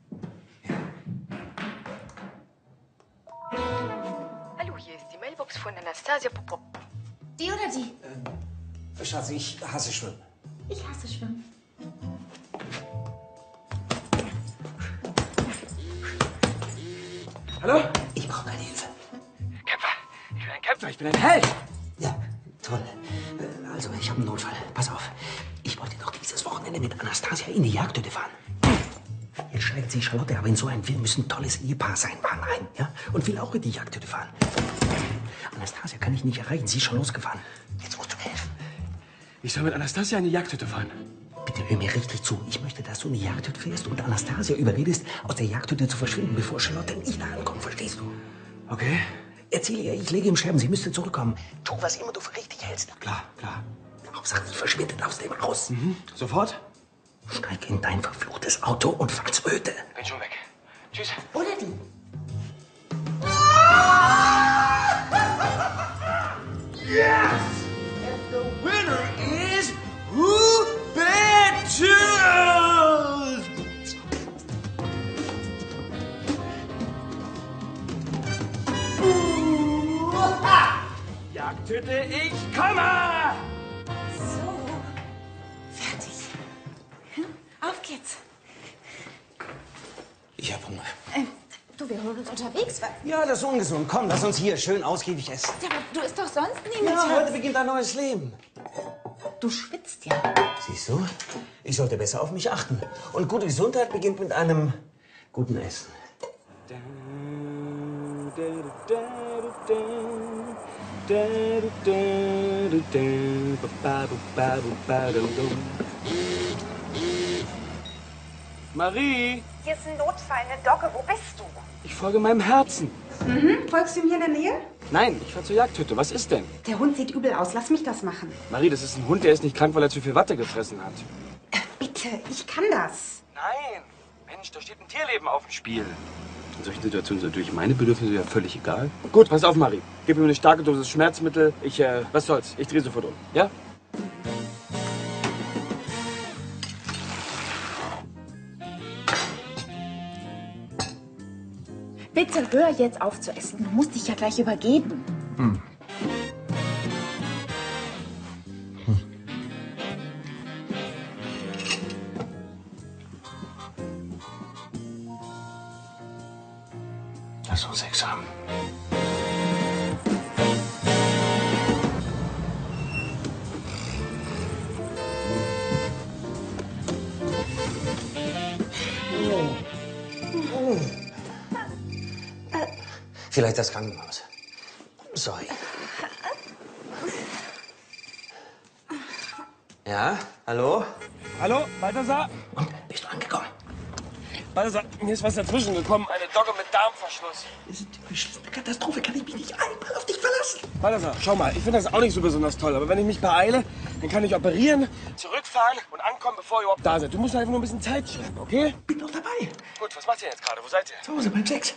Hallo, hier ist die Mailbox von Anastasia Popop. Die oder die? Schatz, ich hasse Schwimmen. Ich hasse Schwimmen. Hallo? Ich brauche deine Hilfe. Kämpfer. Ich bin ein Kämpfer. Ich bin ein Held. Ja, toll. Also, ich habe einen Notfall. Pass auf. Ich wollte doch dieses Wochenende mit Anastasia in die Jagdhütte fahren. Jetzt steigt sie Charlotte, aber in so ein wir müssen ein tolles Ehepaar sein, fahren ein, ja? Und will auch in die Jagdhütte fahren. Anastasia kann ich nicht erreichen, sie ist schon losgefahren. Jetzt musst du mir helfen. Ich soll mit Anastasia in die Jagdhütte fahren. Bitte hör mir richtig zu. Ich möchte, dass du in die Jagdhütte fährst und Anastasia überredest, aus der Jagdhütte zu verschwinden, bevor Charlotte nicht da ankommt. Verstehst du? Okay. Erzähl ihr, ich lege im Scherben, sie müsste zurückkommen. Tu, was immer du für richtig hältst. Klar, klar. Hauptsache, sie verschwindet aus dem Haus. Sofort? Steig in dein verfluchtes Auto und fahr zur Hütte. Bin schon weg. Tschüss. Oder die? Yes! And the winner is Hubertus! Jagdhütte, ich komme! So. Fertig. Auf geht's. Ich hab Hunger. Du, wir holen uns unterwegs was. Ja, das ist ungesund. Komm, lass uns hier schön ausgiebig essen. Ja, aber du isst doch sonst nie mit. Ja, heute beginnt ein neues Leben. Du schwitzt ja. Siehst du? Ich sollte besser auf mich achten. Und gute Gesundheit beginnt mit einem guten Essen. Marie, Hier ist ein Notfall, eine Dogge. Wo bist du? ich folge meinem Herzen. Folgst du ihm hier in der Nähe? Nein, ich fahr zur Jagdhütte. Was ist denn? Der Hund sieht übel aus. Lass mich das machen. Marie, das ist ein Hund, der ist nicht krank, weil er zu viel Watte gefressen hat. Bitte, ich kann das. Nein! Mensch, da steht ein Tierleben auf dem Spiel. In solchen Situationen sind natürlich meine Bedürfnisse ja völlig egal. Gut, pass auf, Marie. Gib mir eine starke Dosis Schmerzmittel. Was soll's? Ich drehe sofort um. Ja? Bitte hör jetzt auf zu essen. Du musst dich ja gleich übergeben. Lass uns Sex haben. Vielleicht das Krankenhaus. Sorry. Ja, hallo? Hallo, Balthasar? Und, bist du angekommen? Balthasar, mir ist was dazwischen gekommen. Eine Dogge mit Darmverschluss. Das ist eine beschissene Katastrophe. Kann ich mich nicht einmal auf dich verlassen? Balthasar, schau mal, ich finde das auch nicht so besonders toll. Aber wenn ich mich beeile, dann kann ich operieren, zurückfahren und ankommen, bevor ihr überhaupt da seid. Du musst einfach nur ein bisschen Zeit schinden, okay? Bin doch dabei. Gut, was macht ihr jetzt gerade? Wo seid ihr? Zu Hause beim Sex.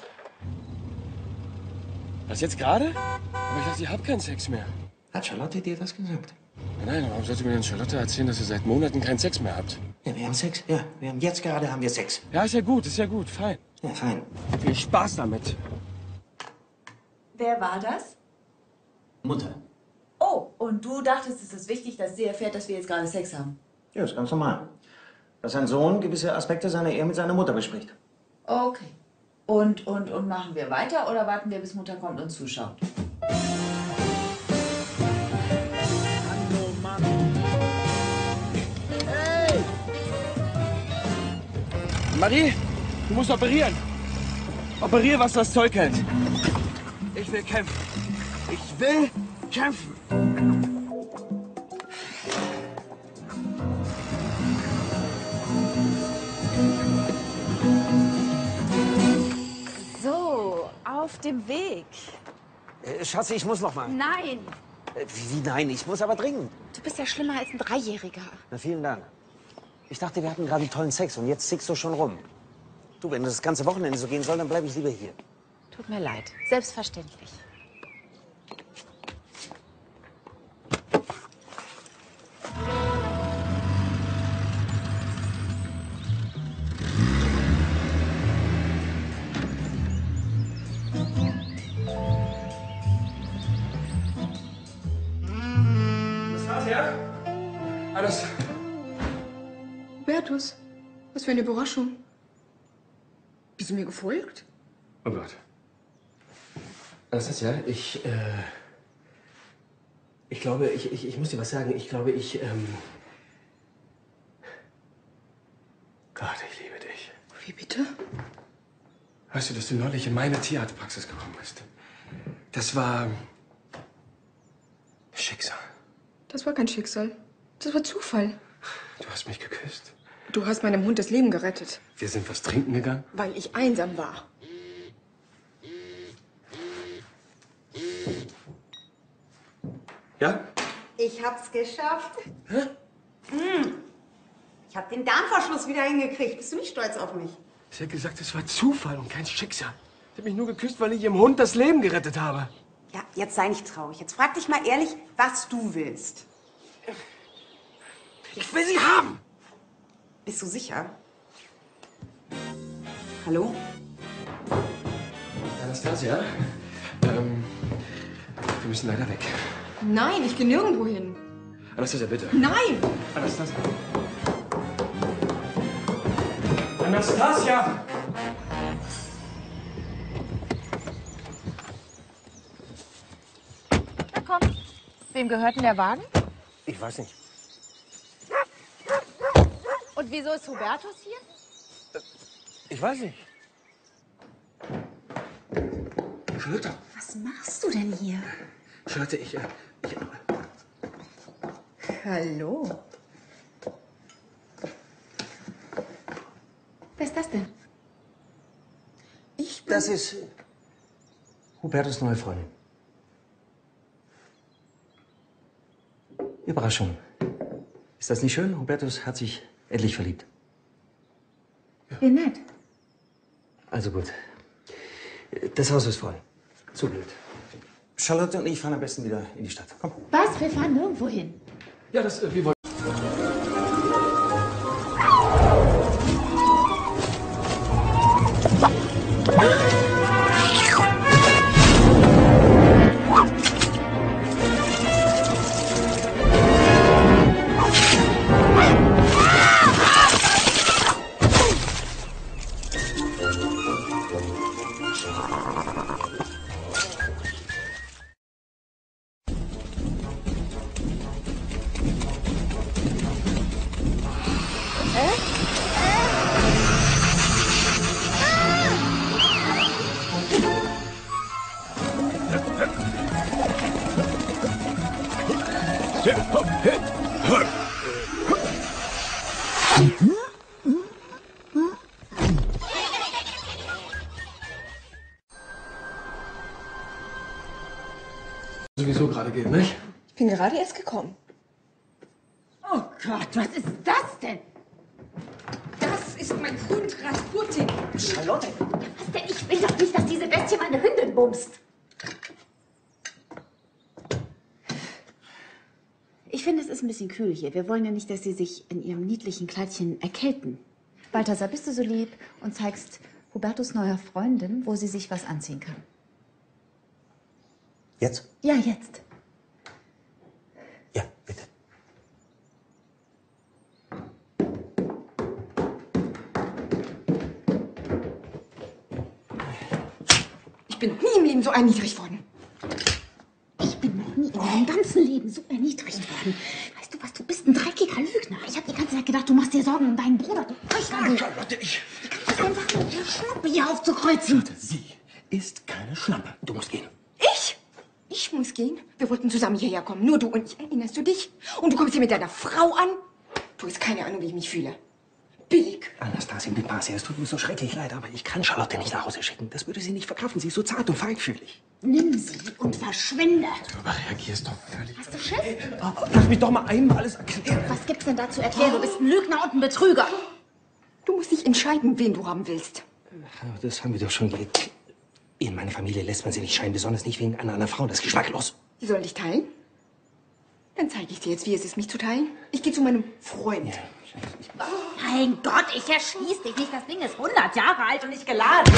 Was, jetzt gerade? Aber ich dachte, ihr habt keinen Sex mehr. Hat Charlotte dir das gesagt? Nein, warum sollte mir denn Charlotte erzählen, dass ihr seit Monaten keinen Sex mehr habt? Ja, wir haben Sex. Ja, jetzt gerade haben wir Sex. Ja, ist ja gut, fein. Ja, fein. Viel Spaß damit. Wer war das? Mutter. Oh, und du dachtest, es ist wichtig, dass sie erfährt, dass wir jetzt gerade Sex haben? Ja, ist ganz normal. Dass ein Sohn gewisse Aspekte seiner Ehe mit seiner Mutter bespricht. Okay. Und machen wir weiter oder warten wir, bis Mutter kommt und zuschaut? Marie, du musst operieren. Operier, was das Zeug hält. Ich will kämpfen. Ich will kämpfen. So, auf dem Weg. Schatzi, ich muss noch mal. Nein, Wie nein? Ich muss aber dringend. du bist ja schlimmer als ein Dreijähriger. Na, vielen Dank. Ich dachte, wir hatten gerade einen tollen Sex und jetzt zickst du schon rum. Du, wenn das ganze Wochenende so gehen soll, dann bleibe ich lieber hier. Tut mir leid. Selbstverständlich. Das war's, ja? Alles. Hubertus, was für eine Überraschung. Bist du mir gefolgt? Oh Gott. Anastasia, ich glaube, ich muss dir was sagen. Ich glaube, Gott, ich liebe dich. Wie bitte? Weißt du, dass du neulich in meine Tierarztpraxis gekommen bist? Das war Schicksal. Das war kein Schicksal. Das war Zufall. Du hast mich geküsst. Du hast meinem Hund das Leben gerettet, Wir sind was trinken gegangen. weil ich einsam war. Ja? Ich hab's geschafft. Ich hab den Darmverschluss wieder hingekriegt. Bist du nicht stolz auf mich? Sie hat gesagt, es war Zufall und kein Schicksal. Sie hat mich nur geküsst, weil ich ihrem Hund das Leben gerettet habe. Ja, jetzt sei nicht traurig. Jetzt frag dich mal ehrlich, was du willst. Ich will sie haben! Bist du sicher? Hallo? Anastasia, wir müssen leider weg. Nein, ich gehe nirgendwo hin. Anastasia, bitte. Nein! Anastasia. Anastasia! Na komm. Wem gehört denn der Wagen? Ich weiß nicht. Und wieso ist Hubertus hier? Ich weiß nicht. Charlotte, Was machst du denn hier? Charlotte, Hallo. Wer ist das denn? Das ist Hubertus' neue Freundin. Überraschung. Ist das nicht schön? Hubertus hat sich endlich verliebt. Wie nett. Also gut. Das Haus ist voll. Zu blöd. Charlotte und ich fahren am besten wieder in die Stadt. Komm. Was? Wir fahren nirgendwo hin. Ja, wir wollen. weitergeht, nicht? Ich bin gerade erst gekommen. Oh Gott, was ist das denn? Das ist mein Hund Rasputin. Charlotte! Was denn? Ich will doch nicht, dass diese Bestie meine Hündin bumst. Ich finde, es ist ein bisschen kühl hier. Wir wollen ja nicht, dass Sie sich in Ihrem niedlichen Kleidchen erkälten. Balthasar, bist du so lieb und zeigst Hubertus neuer Freundin, wo sie sich was anziehen kann? Jetzt? Ja, jetzt. Ja, bitte. Ich bin noch nie im Leben so erniedrigt worden. Ich bin noch nie in meinem ganzen Leben so erniedrigt worden. Weißt du was, du bist ein dreckiger Lügner. Ich habe die ganze Zeit gedacht, du machst dir Sorgen um deinen Bruder. Du Heuchler. Charlotte, ich... Wie kannst du einfach mit der Schnuppe hier aufzukreuzen? Sie ist keine Schlampe. Du musst gehen. Ich? Ich muss gehen? Wir wollten zusammen hierher kommen, nur du und ich. Erinnerst du dich? Und du kommst hier mit deiner Frau an? Du hast keine Ahnung, wie ich mich fühle. Billig. Anastasia, Bipasia, es tut mir so schrecklich leid, aber ich kann Charlotte nicht nach Hause schicken. Das würde sie nicht verkraften. Sie ist so zart und feinfühlig. Nimm sie und verschwinde. Du überreagierst doch völlig. Hast du Schiss? Lass mich doch mal einmal alles erklären. Was gibt's denn da zu erklären? Du bist ein Lügner und ein Betrüger. Du musst dich entscheiden, wen du haben willst. Das haben wir doch schon gelegt. In meiner Familie lässt man sie nicht scheiden, besonders nicht wegen einer anderen Frau. Das ist geschmacklos. Sie sollen dich teilen? Dann zeige ich dir jetzt, wie es ist, mich zu teilen. Ich gehe zu meinem Freund. Mein Gott, ich erschieß dich nicht. Das Ding ist 100 Jahre alt und nicht geladen.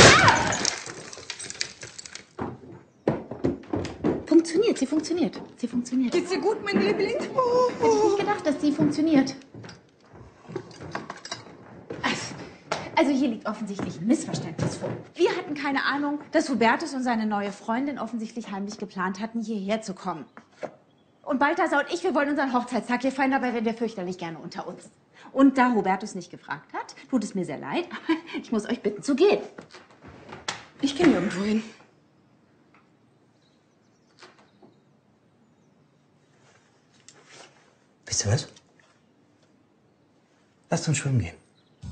Funktioniert, sie funktioniert. Sie funktioniert. Geht's dir gut, mein Liebling? Hätte ich nicht gedacht, dass sie funktioniert. Also hier liegt offensichtlich ein Missverständnis vor. Wir hatten keine Ahnung, dass Hubertus und seine neue Freundin offensichtlich heimlich geplant hatten, hierher zu kommen. Und Balthasar und ich, wir wollen unseren Hochzeitstag hier feiern, dabei wären wir fürchterlich gerne unter uns. Und da Hubertus nicht gefragt hat, tut es mir sehr leid, aber ich muss euch bitten zu gehen. Ich gehe nirgendwo hin. Wisst ihr was? Lasst uns schwimmen gehen.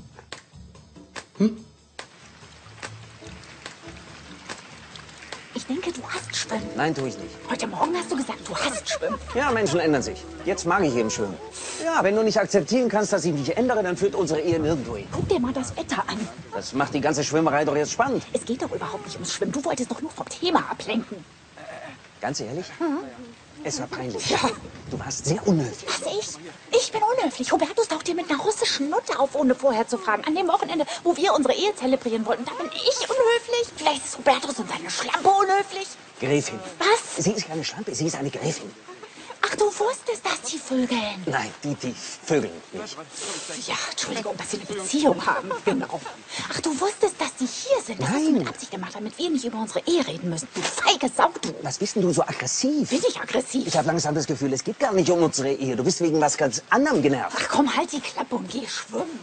Ich denke, du hast Schwimmen. Nein, tue ich nicht. Heute Morgen hast du gesagt, du hast Schwimmen. Ja, Menschen ändern sich. Jetzt mag ich eben Schwimmen. Ja, wenn du nicht akzeptieren kannst, dass ich mich ändere, dann führt unsere Ehe nirgendwo hin. Guck dir mal das Wetter an. Das macht die ganze Schwimmerei doch jetzt spannend. Es geht doch überhaupt nicht ums Schwimmen. Du wolltest doch nur vom Thema ablenken. Ganz ehrlich? Es war peinlich. Ja. Du warst sehr unhöflich. Was, ich? Ich bin unhöflich. Hubertus taucht hier mit einer russischen Nutte auf, ohne vorher zu fragen. An dem Wochenende, wo wir unsere Ehe zelebrieren wollten, da bin ich unhöflich. Vielleicht ist Hubertus und seine Schlampe unhöflich. Gräfin. Was? Sie ist keine Schlampe, sie ist eine Gräfin. Ach, du wusstest, dass die vögeln. Nein, die vögeln nicht. Ja, Entschuldigung, dass sie eine Beziehung haben. Genau. Ach, du wusstest, dass die hier sind. Das hast du mit Absicht gemacht, damit wir nicht über unsere Ehe reden müssen. Du feige Sau, du. Was bist denn du so aggressiv? Bin ich aggressiv? Ich habe langsam das Gefühl, es geht gar nicht um unsere Ehe. Du bist wegen was ganz anderem genervt. Ach komm, halt die Klappe und geh schwimmen.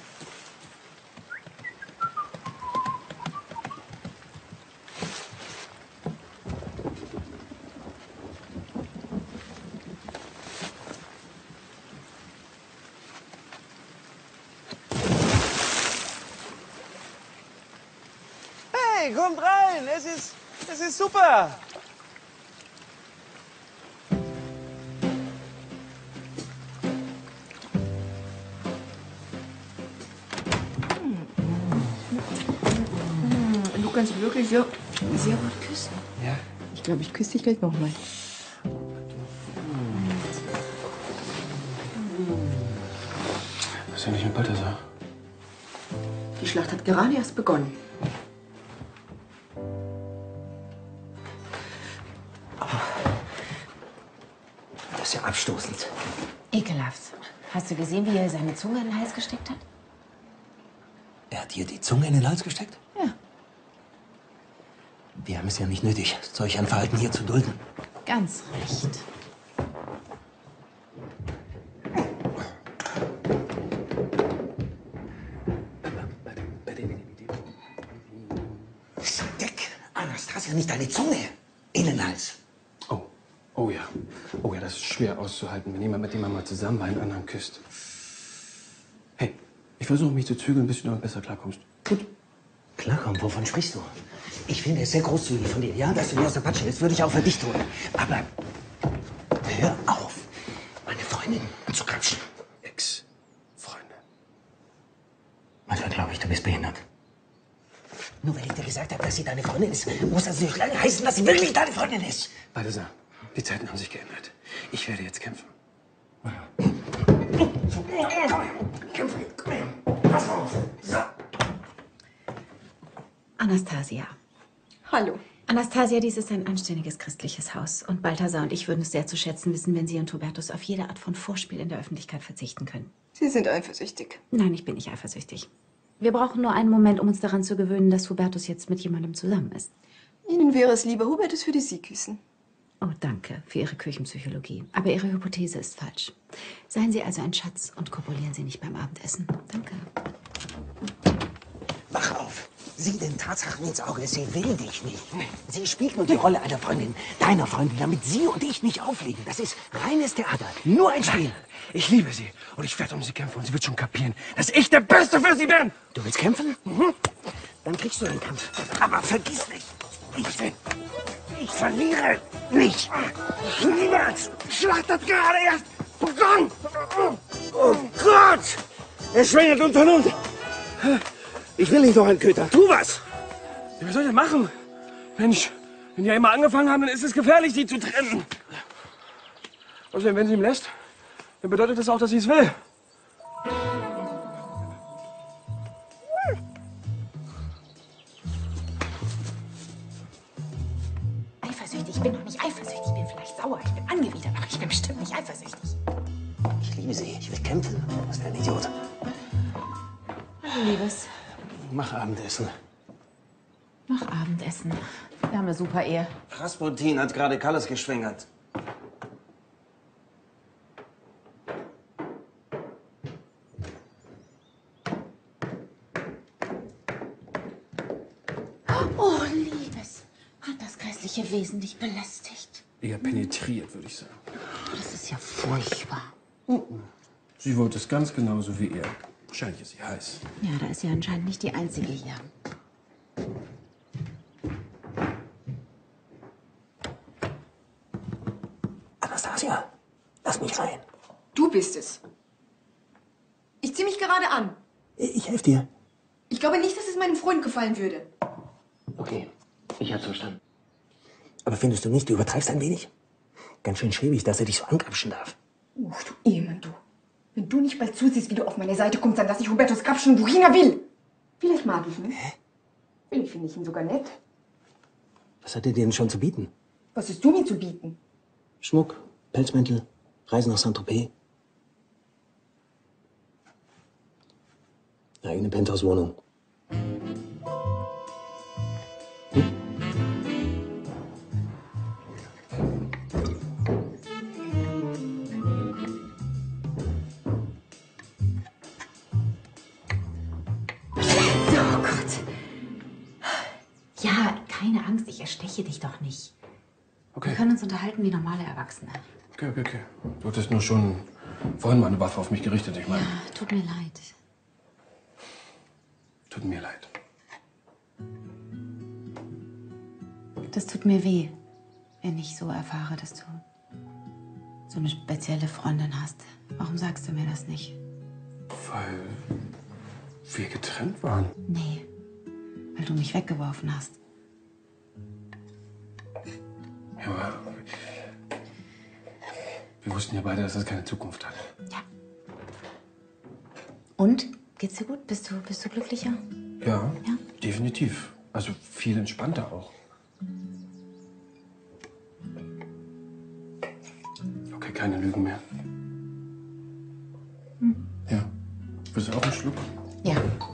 Hey, kommt rein! Es ist super! Du kannst wirklich sehr gut küssen. Ja. Ich glaube, ich küsse dich gleich nochmal. Was ist denn nicht mit Balthasar? Die Schlacht hat gerade erst begonnen. Das ist ja abstoßend. Ekelhaft. Hast du gesehen, wie er seine Zunge in den Hals gesteckt hat? Er hat dir die Zunge in den Hals gesteckt? Ja. Wir haben es ja nicht nötig, solch ein Verhalten hier zu dulden. Ganz recht. Deck, Anastasia, nicht deine Zunge in den Hals. Oh ja. Oh ja, das ist schwer auszuhalten, wenn jemand, mit dem man mal zusammen einen anderen küsst. Hey, ich versuche mich zu zügeln, bis du damit besser klarkommst. Gut? Klarkommen, wovon sprichst du? Ich finde es sehr großzügig von dir, ja, dass du mir aus der Patsche hilfst, würde ich auch für dich tun. Aber glaube ich, du bist behindert. Nur weil ich dir gesagt habe, dass sie deine Freundin ist, muss das nicht lange heißen, dass sie wirklich deine Freundin ist. Balthasar, die Zeiten haben sich geändert. Ich werde jetzt kämpfen. Kämpfen, komm her. Pass auf. So. Anastasia. Hallo. Anastasia, dies ist ein anständiges christliches Haus. Und Balthasar und ich würden es sehr zu schätzen wissen, wenn Sie und Hubertus auf jede Art von Vorspiel in der Öffentlichkeit verzichten können. Sie sind eifersüchtig. Nein, ich bin nicht eifersüchtig. Wir brauchen nur einen Moment, um uns daran zu gewöhnen, dass Hubertus jetzt mit jemandem zusammen ist. Ihnen wäre es lieber, Hubertus würde Sie küssen. Oh, danke für Ihre Küchenpsychologie. Aber Ihre Hypothese ist falsch. Seien Sie also ein Schatz und kopulieren Sie nicht beim Abendessen. Danke. Wach auf. Sieh den Tatsachen ins Auge. Sie will dich nicht. Sie spielt nur die Rolle einer Freundin, deiner Freundin, damit sie und ich nicht aufliegen. Das ist reines Theater. Nur ein Spiel. Ich liebe sie und ich werde um sie kämpfen und sie wird schon kapieren, dass ich der Beste für sie bin. Du willst kämpfen? Mhm. Dann kriegst du den Kampf. Aber vergiss nicht, ich verliere nicht. Niemals. Die Schlacht hat gerade erst begonnen. Oh Gott! Er schwängert unter uns. Ich will nicht noch einen Köter. Tu was! Ja, was soll ich denn machen? Mensch, wenn die ja immer angefangen haben, dann ist es gefährlich, die zu trennen. Außerdem, wenn sie ihm lässt, dann bedeutet das auch, dass sie es will. Eifersüchtig? Ich bin doch nicht eifersüchtig. Ich bin vielleicht sauer. Ich bin angewidert. Aber ich bin bestimmt nicht eifersüchtig. Ich liebe sie. Ich will kämpfen. Was für ein Idiot. Hallo, Liebes. Mach Abendessen. Mach Abendessen. Wir haben eine super Ehe. Rasputin hat gerade Kalles geschwängert. Oh, Liebes. Hat das grässliche Wesen dich belästigt? Eher penetriert, würde ich sagen. Das ist ja furchtbar. Sie wollte es ganz genauso wie er. Wahrscheinlich ist sie heiß. Ja, da ist sie anscheinend nicht die Einzige hier. Anastasia, lass mich rein. Du bist es. Ich zieh mich gerade an. Ich helfe dir. Ich glaube nicht, dass es meinem Freund gefallen würde. Okay, ich hab's verstanden. Aber findest du nicht, du übertreibst ein wenig? Ganz schön schäbig, dass er dich so angrapschen darf. Uff, du Ehemann, du. Wenn du nicht bald zusiehst, wie du auf meine Seite kommst, dann lass ich Hubertus grapschen, wohin er will. Vielleicht mag ich ihn. Vielleicht finde ich ihn sogar nett. Was hat er dir denn schon zu bieten? Was hast du mir zu bieten? Schmuck, Pelzmäntel, Reisen nach Saint-Tropez. Eine eigene Penthouse-Wohnung. Oh Gott. Ja, keine Angst, ich ersteche dich doch nicht. Okay. Wir können uns unterhalten wie normale Erwachsene. Okay. Du hattest nur schon vorhin mal eine Waffe auf mich gerichtet, ich meine. Ja, tut mir leid. Tut mir leid. Das tut mir weh, wenn ich so erfahre, dass du so eine spezielle Freundin hast. Warum sagst du mir das nicht? Weil wir getrennt waren. Nee, weil du mich weggeworfen hast. Ja, aber wir wussten ja beide, dass das keine Zukunft hat. Ja. Und? Geht's dir gut? Bist du glücklicher? Ja, definitiv. Also viel entspannter auch. Okay, keine Lügen mehr. Ja. Willst du auch einen Schluck? Ja.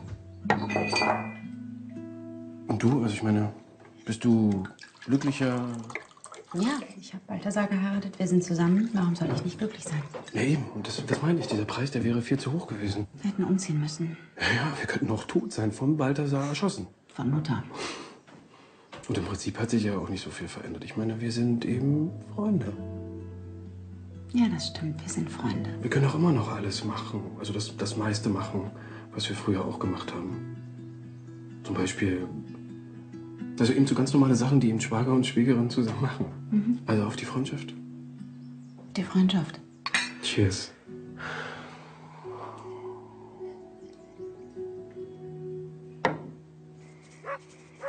Und du? Also ich meine, bist du glücklicher? Ja, ich habe Balthasar geheiratet, wir sind zusammen. Warum soll ich nicht glücklich sein? Ja, eben. Und das meine ich. Dieser Preis, der wäre viel zu hoch gewesen. Wir hätten umziehen müssen. Ja, wir könnten auch tot sein, von Balthasar erschossen. Von Mutter. Und im Prinzip hat sich ja auch nicht so viel verändert. Ich meine, wir sind eben Freunde. Ja, das stimmt. Wir sind Freunde. Wir können auch immer noch alles machen. Also das meiste machen, was wir früher auch gemacht haben. Zum Beispiel, also eben so ganz normale Sachen, die eben Schwager und Schwägerin zusammen machen. Mhm. Also auf die Freundschaft. Die Freundschaft. Cheers.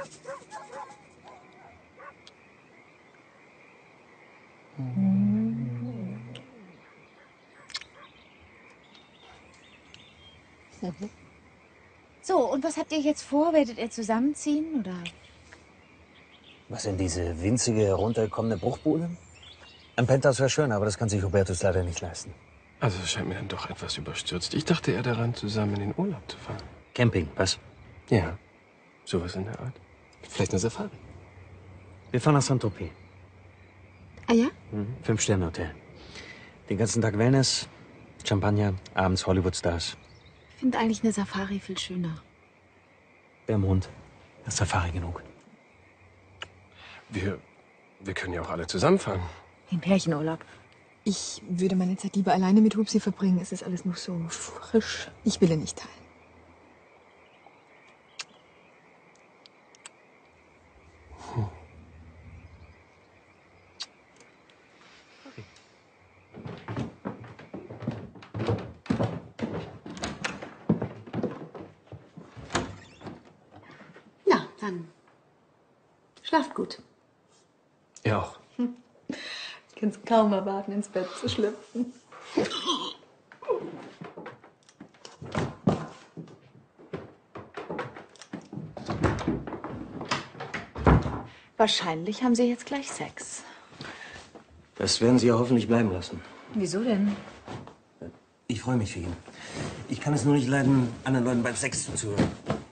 So, und was habt ihr jetzt vor? Werdet ihr zusammenziehen, oder? Was sind diese winzige, heruntergekommene Bruchbude? Ein Penthouse wäre schön, aber das kann sich Hubertus leider nicht leisten. Also es scheint mir dann doch etwas überstürzt. Ich dachte eher daran, zusammen in den Urlaub zu fahren. Camping, was? Ja, sowas in der Art. Vielleicht eine Safari. Wir fahren nach Saint-Tropez. Ah ja? 5-Sterne-Hotel. Den ganzen Tag Wellness, Champagner, abends Hollywood-Stars. Ich finde eigentlich eine Safari viel schöner. Der Mond. Das ist Safari genug. Wir können ja auch alle zusammenfahren. Den Pärchenurlaub. Ich würde meine Zeit lieber alleine mit Hupsi verbringen. Es ist alles noch so frisch. Ich will ihn nicht teilen. Na, dann schlaft gut. Ja auch. Ich kann es kaum erwarten, ins Bett zu schlüpfen. Wahrscheinlich haben sie jetzt gleich Sex. Das werden Sie ja hoffentlich bleiben lassen. Wieso denn? Ich freue mich für ihn. Ich kann es nur nicht leiden, anderen Leuten beim Sex zuzuhören.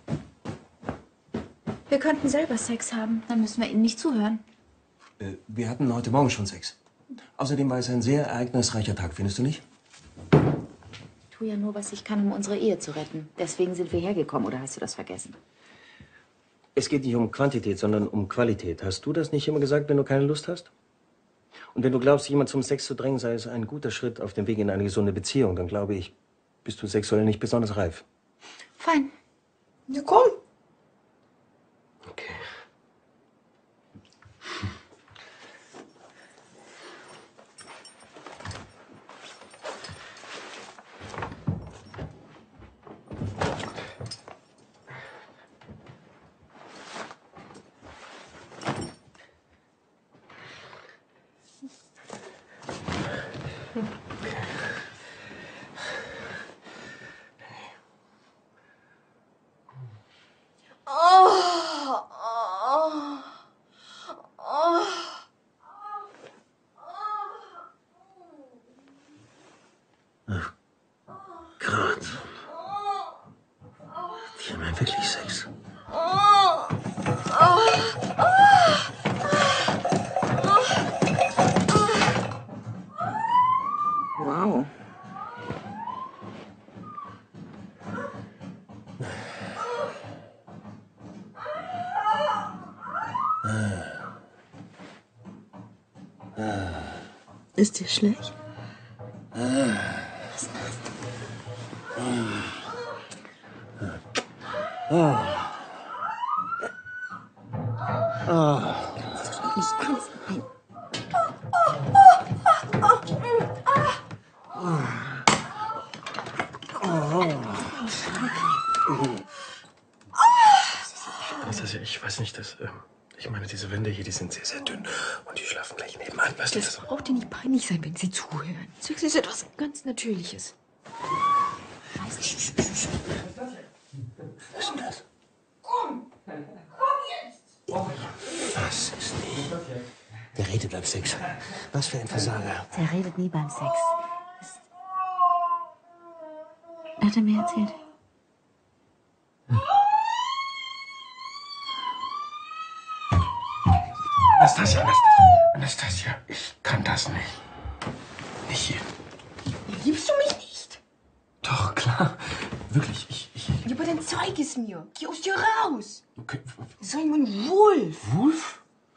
Wir könnten selber Sex haben. Dann müssen wir ihnen nicht zuhören. Wir hatten heute Morgen schon Sex. Außerdem war es ein sehr ereignisreicher Tag, findest du nicht? Ich tue ja nur, was ich kann, um unsere Ehe zu retten. Deswegen sind wir hergekommen, oder hast du das vergessen? Es geht nicht um Quantität, sondern um Qualität. Hast du das nicht immer gesagt, wenn du keine Lust hast? Und wenn du glaubst, jemand zum Sex zu drängen, sei es ein guter Schritt auf dem Weg in eine gesunde Beziehung, dann glaube ich, bist du sexuell nicht besonders reif. Fein. Ja, komm. Okay. Gott. Die haben ja wirklich Sex. Wow. Ist dir schlecht? Nicht ernst. Nein. Anastasia, ich weiß nicht, ich meine, diese Wände hier, die sind sehr, sehr dünn. Und die schlafen gleich nebenan. Weißt du, Das braucht dir nicht peinlich sein, wenn sie zuhören. Sex ist etwas ganz Natürliches. Was ist denn das? Komm! Komm jetzt! Was ist nicht? Der redet beim Sex. Was für ein Versager. Der redet nie beim Sex. Hat er mir erzählt? Anastasia, ich kann das nicht. Nicht hier. Liebst du mich nicht? Doch, klar. Wirklich, Ja, aber dann zeig es mir. Geh aus dir raus. Okay. Sei ein Wolf. Wolf?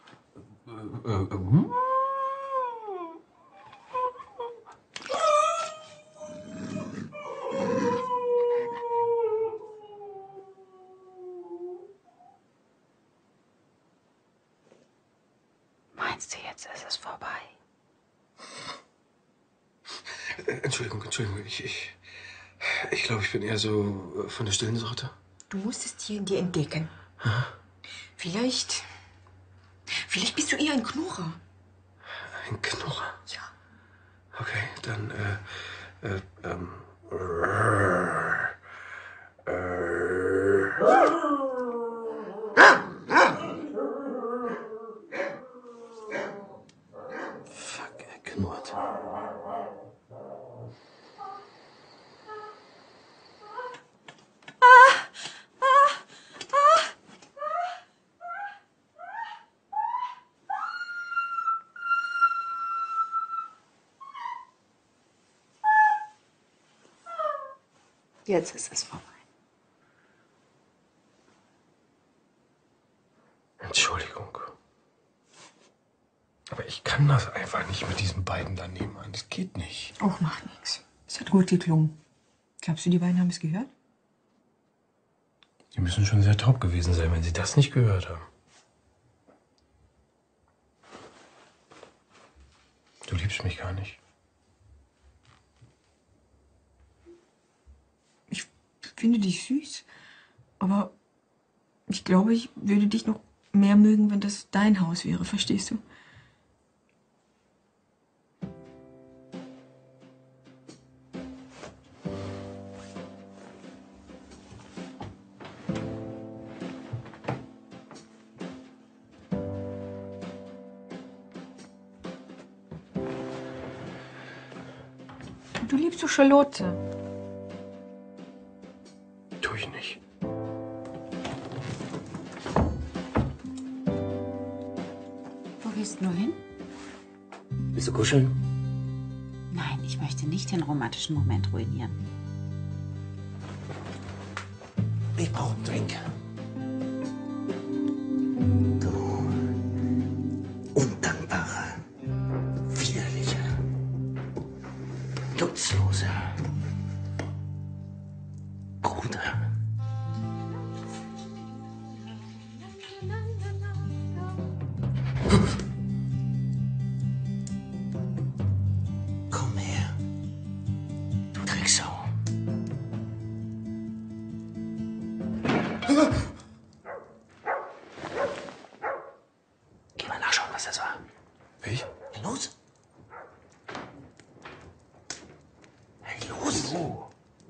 Meinst du, jetzt ist es vorbei? Entschuldigung. Ich glaube, ich bin eher so von der stillen Sorte. Du musst es hier in dir entdecken. Vielleicht bist du eher ein Knurrer. Ein Knurrer? Ja. Okay, dann, Fuck, er knurrt. Jetzt ist es vorbei. Entschuldigung. Aber ich kann das einfach nicht mit diesen beiden da nebenan. Das geht nicht. Och, macht nichts. Es hat gut geklungen. Glaubst du, die beiden haben es gehört? Die müssen schon sehr taub gewesen sein, wenn sie das nicht gehört haben. Du liebst mich gar nicht. Ich finde dich süß. Aber ich glaube, ich würde dich noch mehr mögen, wenn das dein Haus wäre. Verstehst du? Du liebst doch Charlotte. Tu ich nicht. Wo gehst du hin? Willst du kuscheln? Nein, ich möchte nicht den romantischen Moment ruinieren. Ich brauche einen Drink. Du undankbare, widerliche, nutzlose Bruder. Komm her, du Drecksau. Geh mal nachschauen, was das war. Ich? Ja, los. Hey, los. Oh.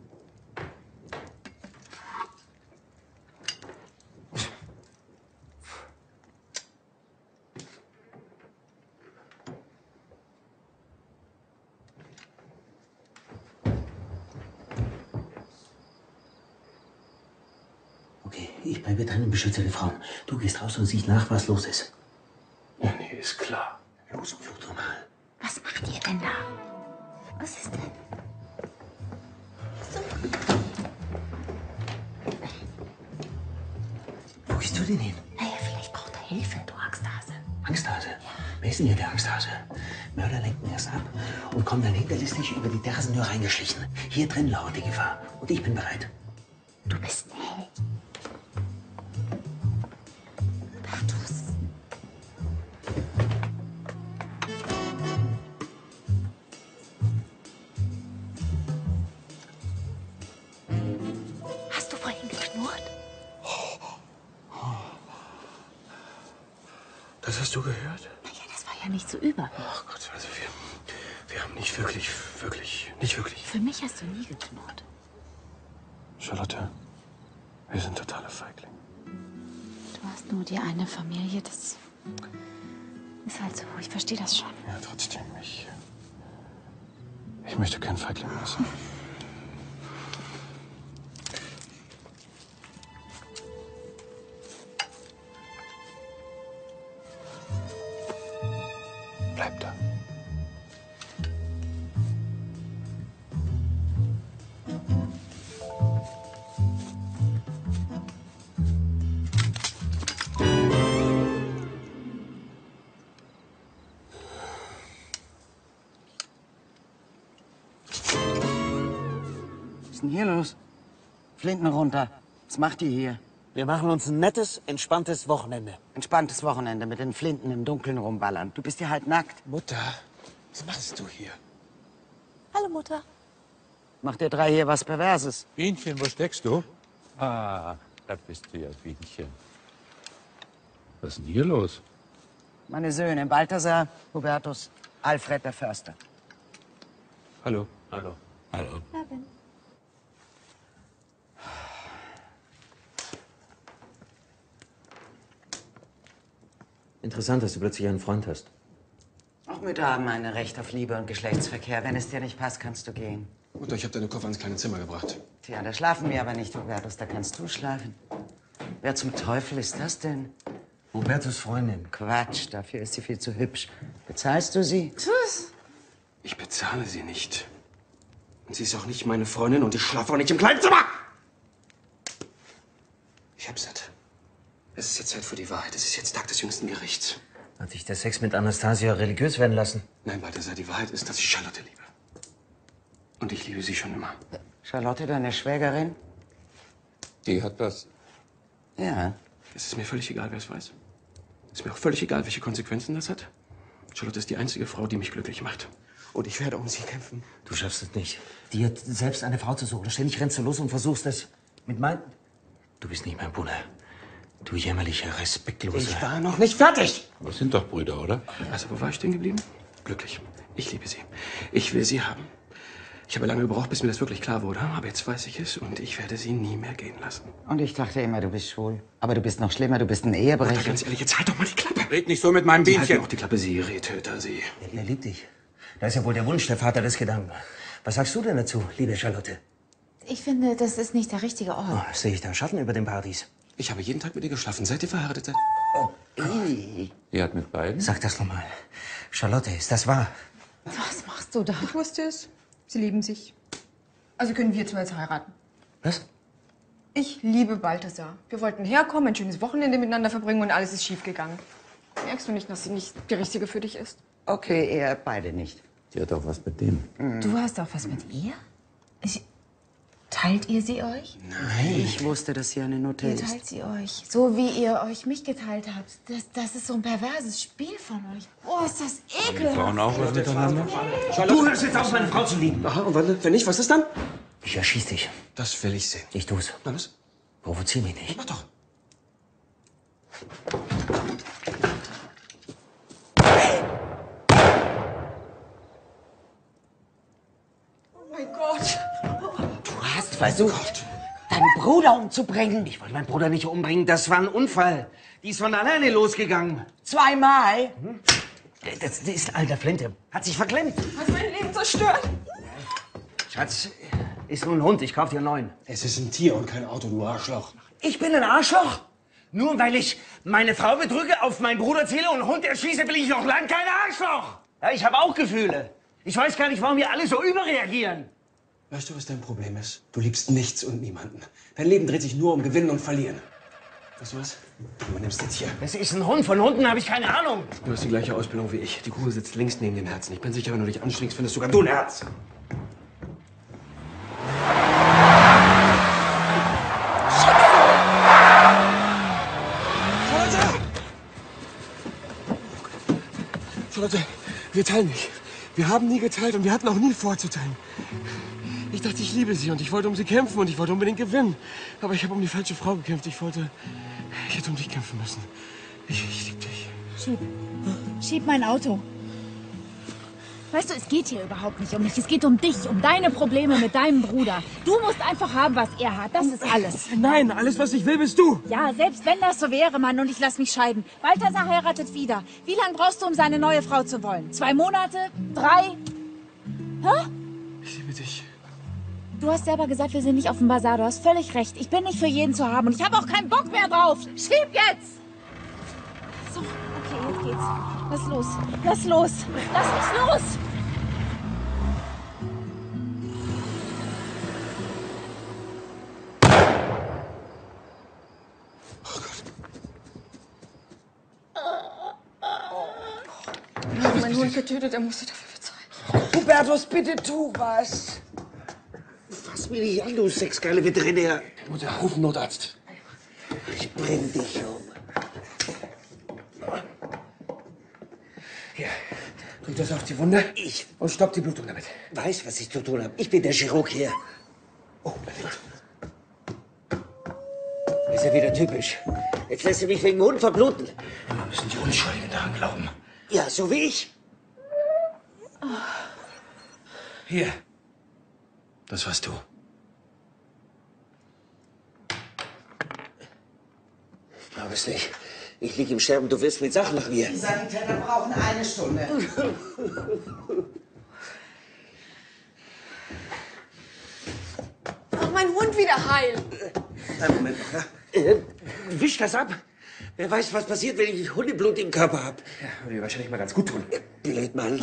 Okay, ich bleibe drin und beschütze die Frauen. Du gehst raus und siehst nach, was los ist. Ja, nee, ist klar. Los, Blut normal. Was macht ihr denn da? Was ist denn? Wo gehst du denn hin? Naja, vielleicht braucht er Hilfe, du Angsthase. Angsthase? Wer ist denn hier der Angsthase? Mörder lenken erst ab und kommen dann hinterlistig über die Terrassentür reingeschlichen. Hier drin lauert die Gefahr. Und ich bin bereit. Du bist ein Held. Bertus. Hast du vorhin geknurrt? Das hast du gehört? Naja, das war ja nicht so über. Ach Gott, also wir haben nicht wirklich. Für mich hast du nie geknurrt. Charlotte, wir sind totale Feiglinge. Du hast nur die eine Familie, das ist halt so. Ich verstehe das schon. Ja, trotzdem, ich möchte kein Feigling mehr sein. Bleib da. Was ist denn hier los? Flinten runter. Was macht ihr hier? Wir machen uns ein nettes, entspanntes Wochenende. Entspanntes Wochenende mit den Flinten im Dunkeln rumballern. Du bist ja halt nackt. Mutter, was machst du hier? Hallo, Mutter. Macht ihr drei hier was Perverses? Bienchen, wo steckst du? Ah, da bist du ja, Bienchen. Was ist denn hier los? Meine Söhne, Balthasar, Hubertus, Alfred der Förster. Hallo. Hallo. Hallo. Interessant, dass du plötzlich einen Freund hast. Auch Mütter haben ein Recht auf Liebe und Geschlechtsverkehr. Wenn es dir nicht passt, kannst du gehen. Mutter, ich habe deine Koffer ins kleine Zimmer gebracht. Tja, da schlafen wir aber nicht, Hubertus. Da kannst du schlafen. Wer zum Teufel ist das denn? Hubertus Freundin. Quatsch, dafür ist sie viel zu hübsch. Bezahlst du sie? Tschüss. Ich bezahle sie nicht. Und sie ist auch nicht meine Freundin und ich schlafe auch nicht im kleinen Zimmer. Ich hab's satt. Es ist jetzt Zeit für die Wahrheit. Es ist jetzt Tag des jüngsten Gerichts. Hat sich der Sex mit Anastasia religiös werden lassen? Nein, Balthasar, die Wahrheit ist, dass ich Charlotte liebe. Und ich liebe sie schon immer. Charlotte, deine Schwägerin? Die hat was. Ja. Es ist mir völlig egal, wer es weiß. Es ist mir auch völlig egal, welche Konsequenzen das hat. Charlotte ist die einzige Frau, die mich glücklich macht. Und ich werde um sie kämpfen. Du schaffst es nicht. Dir selbst eine Frau zu suchen. Ständig rennst du los und versuchst es mit mein... Du bist nicht mein Bruder. Du jämmerlicher, respektloser... Ich war noch nicht fertig! Wir sind doch Brüder, oder? Also, wo war ich stehen geblieben? Glücklich. Ich liebe sie. Ich will sie haben. Ich habe lange gebraucht, bis mir das wirklich klar wurde. Aber jetzt weiß ich es und ich werde sie nie mehr gehen lassen. Und ich dachte immer, du bist schwul. Aber du bist noch schlimmer, du bist ein Ehebrecher. Mutter, ganz ehrlich, jetzt halt doch mal die Klappe. Red nicht so mit meinem Sie halten Bienchen. auch die Klappe, Sie Rehtöter, Sie. Er liebt dich. Da ist ja wohl der Wunsch, der Vater des Gedanken. Was sagst du denn dazu, liebe Charlotte? Ich finde, das ist nicht der richtige Ort. Oh, sehe ich da Schatten über den Partys? Ich habe jeden Tag mit ihr geschlafen. Seid ihr verheiratet? Die hat mit beiden? Sag das nochmal. Charlotte, ist das wahr? Was machst du da? Ich wusste es. Sie lieben sich. Also können wir zwei jetzt heiraten. Was? Ich liebe Balthasar. Wir wollten herkommen, ein schönes Wochenende miteinander verbringen und alles ist schiefgegangen. Merkst du nicht, dass sie nicht die Richtige für dich ist? Okay, ihr beide nicht. Die hat auch was mit dem. Du hast auch was mit ihr? Teilt ihr sie euch? Nein, ich wusste, dass sie eine Nutte Ihr ist. teilt sie euch. So wie ihr euch mich geteilt habt. Das ist so ein perverses Spiel von euch. Oh, ist das ekelhaft. Frauen auch was miteinander? Du hörst jetzt auf, meine Frau zu lieben. Aha, und wenn nicht, was ist dann? Ich erschieß dich. Das will ich sehen. Ich tu's. Na was? Provozier mich nicht. Mach doch. Oh mein Gott. Du hast versucht, deinen Bruder umzubringen. Ich wollte meinen Bruder nicht umbringen. Das war ein Unfall. Die ist von alleine losgegangen. Zweimal. Das ist ein alter Flinte. Hat sich verklemmt. Hast mein Leben zerstört. Schatz, ist nur ein Hund. Ich kauf dir einen neuen. Es ist ein Tier und kein Auto, du Arschloch. Ich bin ein Arschloch? Nur weil ich meine Frau betrüge, auf meinen Bruder zähle und einen Hund erschieße, bin ich noch lang kein Arschloch. Ja, ich habe auch Gefühle. Ich weiß gar nicht, warum wir alle so überreagieren. Weißt du, was dein Problem ist? Du liebst nichts und niemanden. Dein Leben dreht sich nur um Gewinnen und Verlieren. Weißt du was? Du übernimmst jetzt hier. Das ist ein Hund. Von Hunden habe ich keine Ahnung. Du hast die gleiche Ausbildung wie ich. Die Kugel sitzt links neben dem Herzen. Ich bin sicher, wenn du dich anstrengst, findest sogar du ein Herz. Charlotte, wir teilen nicht. Wir haben nie geteilt und wir hatten auch nie vor zu teilen. Ich dachte, ich liebe sie und ich wollte um sie kämpfen und ich wollte unbedingt gewinnen. Aber ich habe um die falsche Frau gekämpft. Ich hätte um dich kämpfen müssen. Ich liebe dich. Schieb mein Auto. Weißt du, es geht hier überhaupt nicht um mich. Es geht um dich, um deine Probleme mit deinem Bruder. Du musst einfach haben, was er hat. Das ist alles. Nein, alles, was ich will, bist du. Ja, selbst wenn das so wäre, Mann, und ich lass mich scheiden. Balthasar heiratet wieder. Wie lange brauchst du, um seine neue Frau zu wollen? 2 Monate? 3? Hä? Ich liebe dich. Du hast selber gesagt, wir sind nicht auf dem Bazar. Du hast völlig recht. Ich bin nicht für jeden zu haben und ich habe auch keinen Bock mehr drauf. Schieb jetzt! So, okay, jetzt geht's. Lass los. Lass los. Lass mich los! Ich habe meinen Hund getötet, er musste dafür bezahlen. Hubertus, bitte tu was. Fass mich nicht an, du sexgeile Veterinär. Mutter, ruf einen Notarzt. Ich bring dich um. Hier, drück das auf die Wunde. Ich Und stopp die Blutung damit. weiß, was ich zu tun habe. Ich bin der Chirurg hier. Oh, perfekt. Ist ja wieder typisch. Jetzt lässt du mich wegen Hund verbluten. Wir müssen die Unschuldigen daran glauben. Ja, so wie ich. Hier. Das warst du. Ich glaube es nicht. Ich liege im Sterben, du wirst mit Sachen nach mir. Die Sanitäter brauchen 1 Stunde. Ach, mein Hund wieder heil. Einen Moment noch, ja? Wisch das ab. Wer weiß, was passiert, wenn ich Hundeblut im Körper habe. Ja, würde dir wahrscheinlich mal ganz gut tun. Blöd, Mann.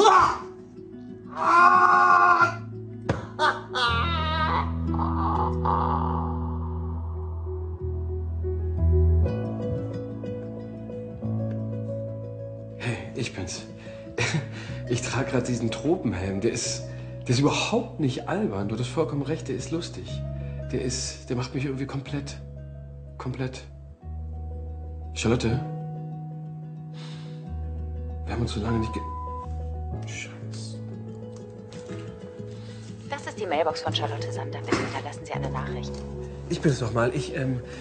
Hey, ich bin's. Ich trage gerade diesen Tropenhelm. Der ist überhaupt nicht albern. Du hast vollkommen recht, der ist lustig. Der macht mich irgendwie komplett. Charlotte? Wir haben uns so lange nicht Scheiße. Das ist die Mailbox von Charlotte Sander. Bitte hinterlassen Sie eine Nachricht. Ich bin's doch mal. Ich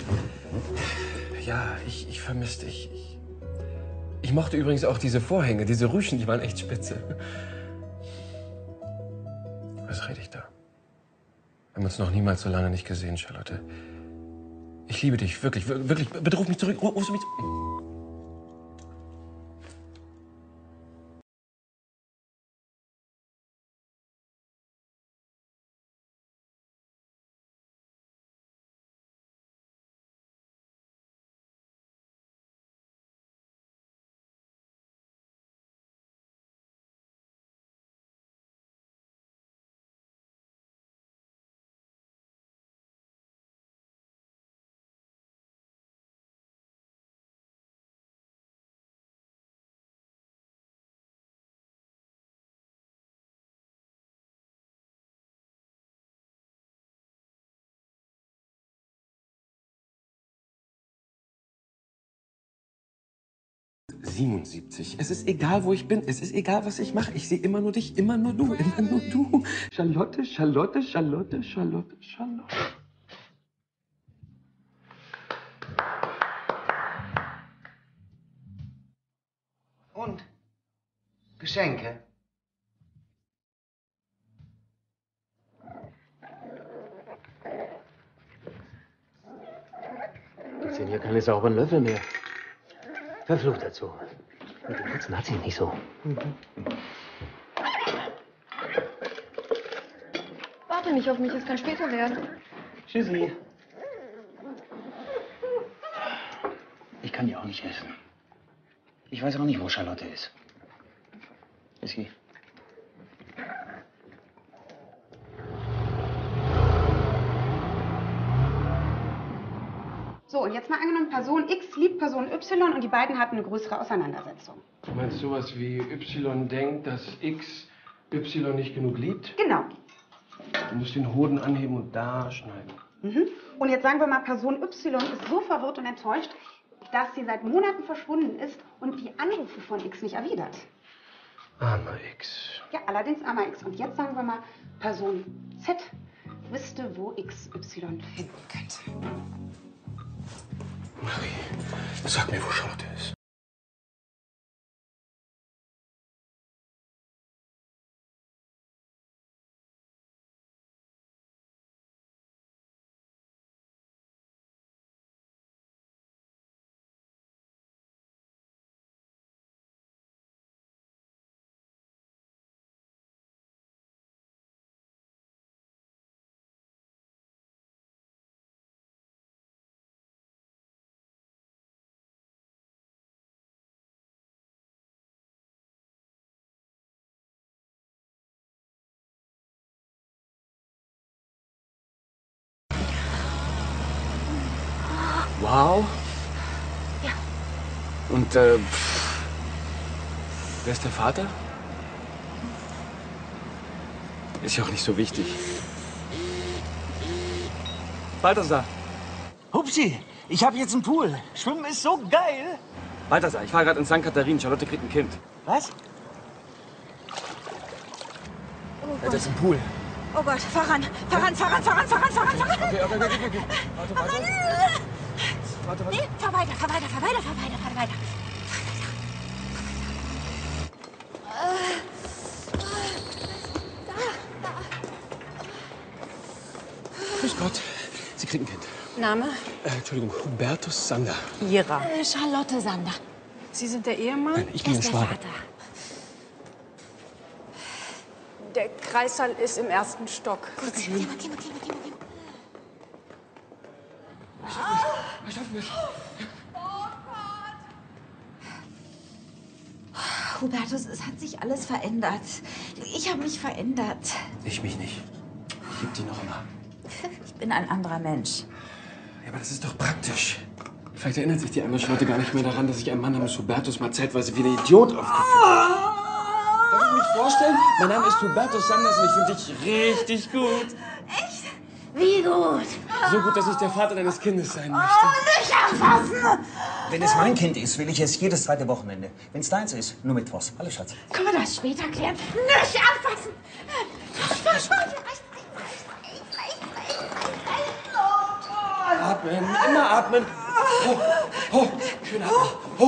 vermisste dich. Ich mochte übrigens auch diese Vorhänge, diese Rüschen, die waren echt spitze. Was rede ich da? Wir haben uns noch niemals so lange nicht gesehen, Charlotte. Ich liebe dich, wirklich, wirklich. Bitte ruf mich zurück. Rufst du mich zurück? Es ist egal, wo ich bin. Es ist egal, was ich mache. Ich sehe immer nur dich, immer nur du, immer nur du. Charlotte, Charlotte, Charlotte, Charlotte, Charlotte. Und? Geschenke? Ich sehe hier keine sauberen Löffel mehr. Verflucht dazu. Mit dem Putzen hat sie nicht so. Warte nicht auf mich, es kann später werden. Tschüssi. Ich kann ja auch nicht helfen. Ich weiß auch nicht, wo Charlotte ist. Ist sie? So, und jetzt mal angenommen, Person X liebt Person Y und die beiden hatten eine größere Auseinandersetzung. Du meinst sowas wie Y denkt, dass X Y nicht genug liebt? Genau. Du musst den Hoden anheben und da schneiden. Mhm. Und jetzt sagen wir mal, Person Y ist so verwirrt und enttäuscht, dass sie seit Monaten verschwunden ist und die Anrufe von X nicht erwidert. Armer X. Ja, allerdings armer X. Und jetzt sagen wir mal, Person Z wüsste, wo XY finden könnte. Marie, sag mir, wo Charlotte ist. Wow. Ja. Und, wer ist der Vater? Ist ja auch nicht so wichtig. Balthasar. Hupsi, ich habe jetzt einen Pool. Schwimmen ist so geil. Balthasar, ich fahre gerade in St. Katharin. Charlotte kriegt ein Kind. Was? Das ist ein Pool. Oh Gott, fahr ran. Okay. Warte. Warte. Nee, fahr weiter. Grüß Gott. Sie kriegen ein Kind. Name? Entschuldigung, Hubertus Sander. Ira. Charlotte Sander. Sie sind der Ehemann? Nein, ich bin der Schwager. Der Kreissaal ist im 1. Stock. Gut, geh mal. Hubertus, es hat sich alles verändert. Ich habe mich verändert. Ich mich nicht. Ich liebe die noch immer. Ich bin ein anderer Mensch. Ja, aber das ist doch praktisch. Vielleicht erinnert sich die andere Charlotte gar nicht mehr daran, dass ich einen Mann namens Hubertus mal zeitweise wie ein Idiot aufgeführt habe. Darf ich mich vorstellen? Mein Name ist Hubertus Sanders und ich finde dich richtig gut. Echt? Wie gut? So gut, dass ich der Vater deines Kindes sein möchte. Nicht anfassen! Wenn es mein Kind ist, will ich es jedes zweite Wochenende. Wenn es deins ist, nur mittwochs. Alles, Schatz. Können wir das später klären? Nicht anfassen! Atmen, immer atmen. Schön atmen.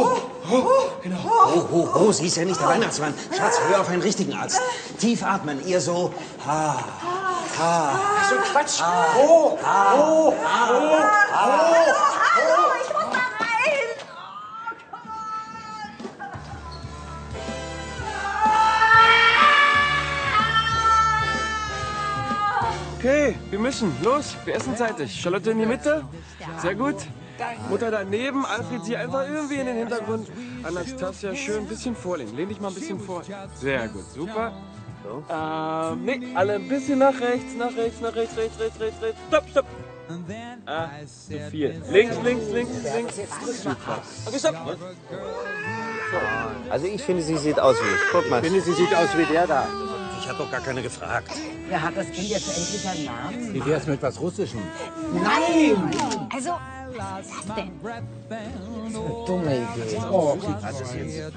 Genau. Sie ist ja nicht der Weihnachtsmann. Schatz, hör auf einen richtigen Arzt. Tief atmen, eher so. So Quatsch. Ich muss da rein! Okay, wir müssen. Los, wir essen zeitig. Charlotte in die Mitte. Sehr gut. Mutter daneben. Alfred, sie einfach irgendwie in den Hintergrund. Anastasia, schön ein bisschen vorlehnen. Lehn dich mal ein bisschen vor. Sehr gut, super. Nee, alle ein bisschen nach rechts. Stopp. Zu viel. Links. Super. Okay, stopp. Also ich finde, sie sieht aus wie ich. Guck mal. Ich finde, sie sieht aus wie der da. Ich habe doch gar keine gefragt. Wer hat das Kind jetzt endlich einen Namen? Wie wär's mit was Russischem? Nein! Also, was ist das denn? Dumme Idee. Oh, Was ist jetzt?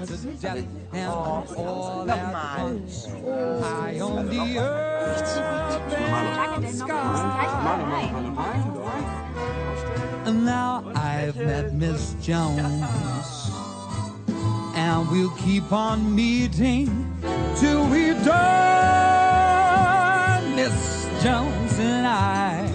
Nochmal. And now I've met Miss Jones, and we'll keep on meeting till we're done, Miss Jones and I.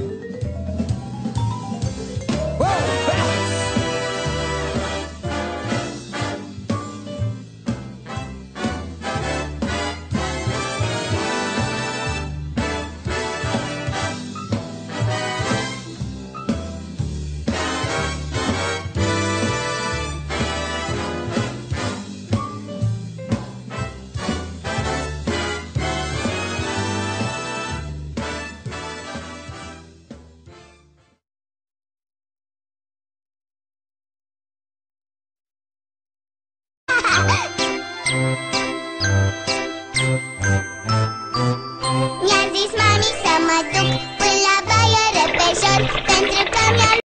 Ja, sie ist Mami, sag mal, duck.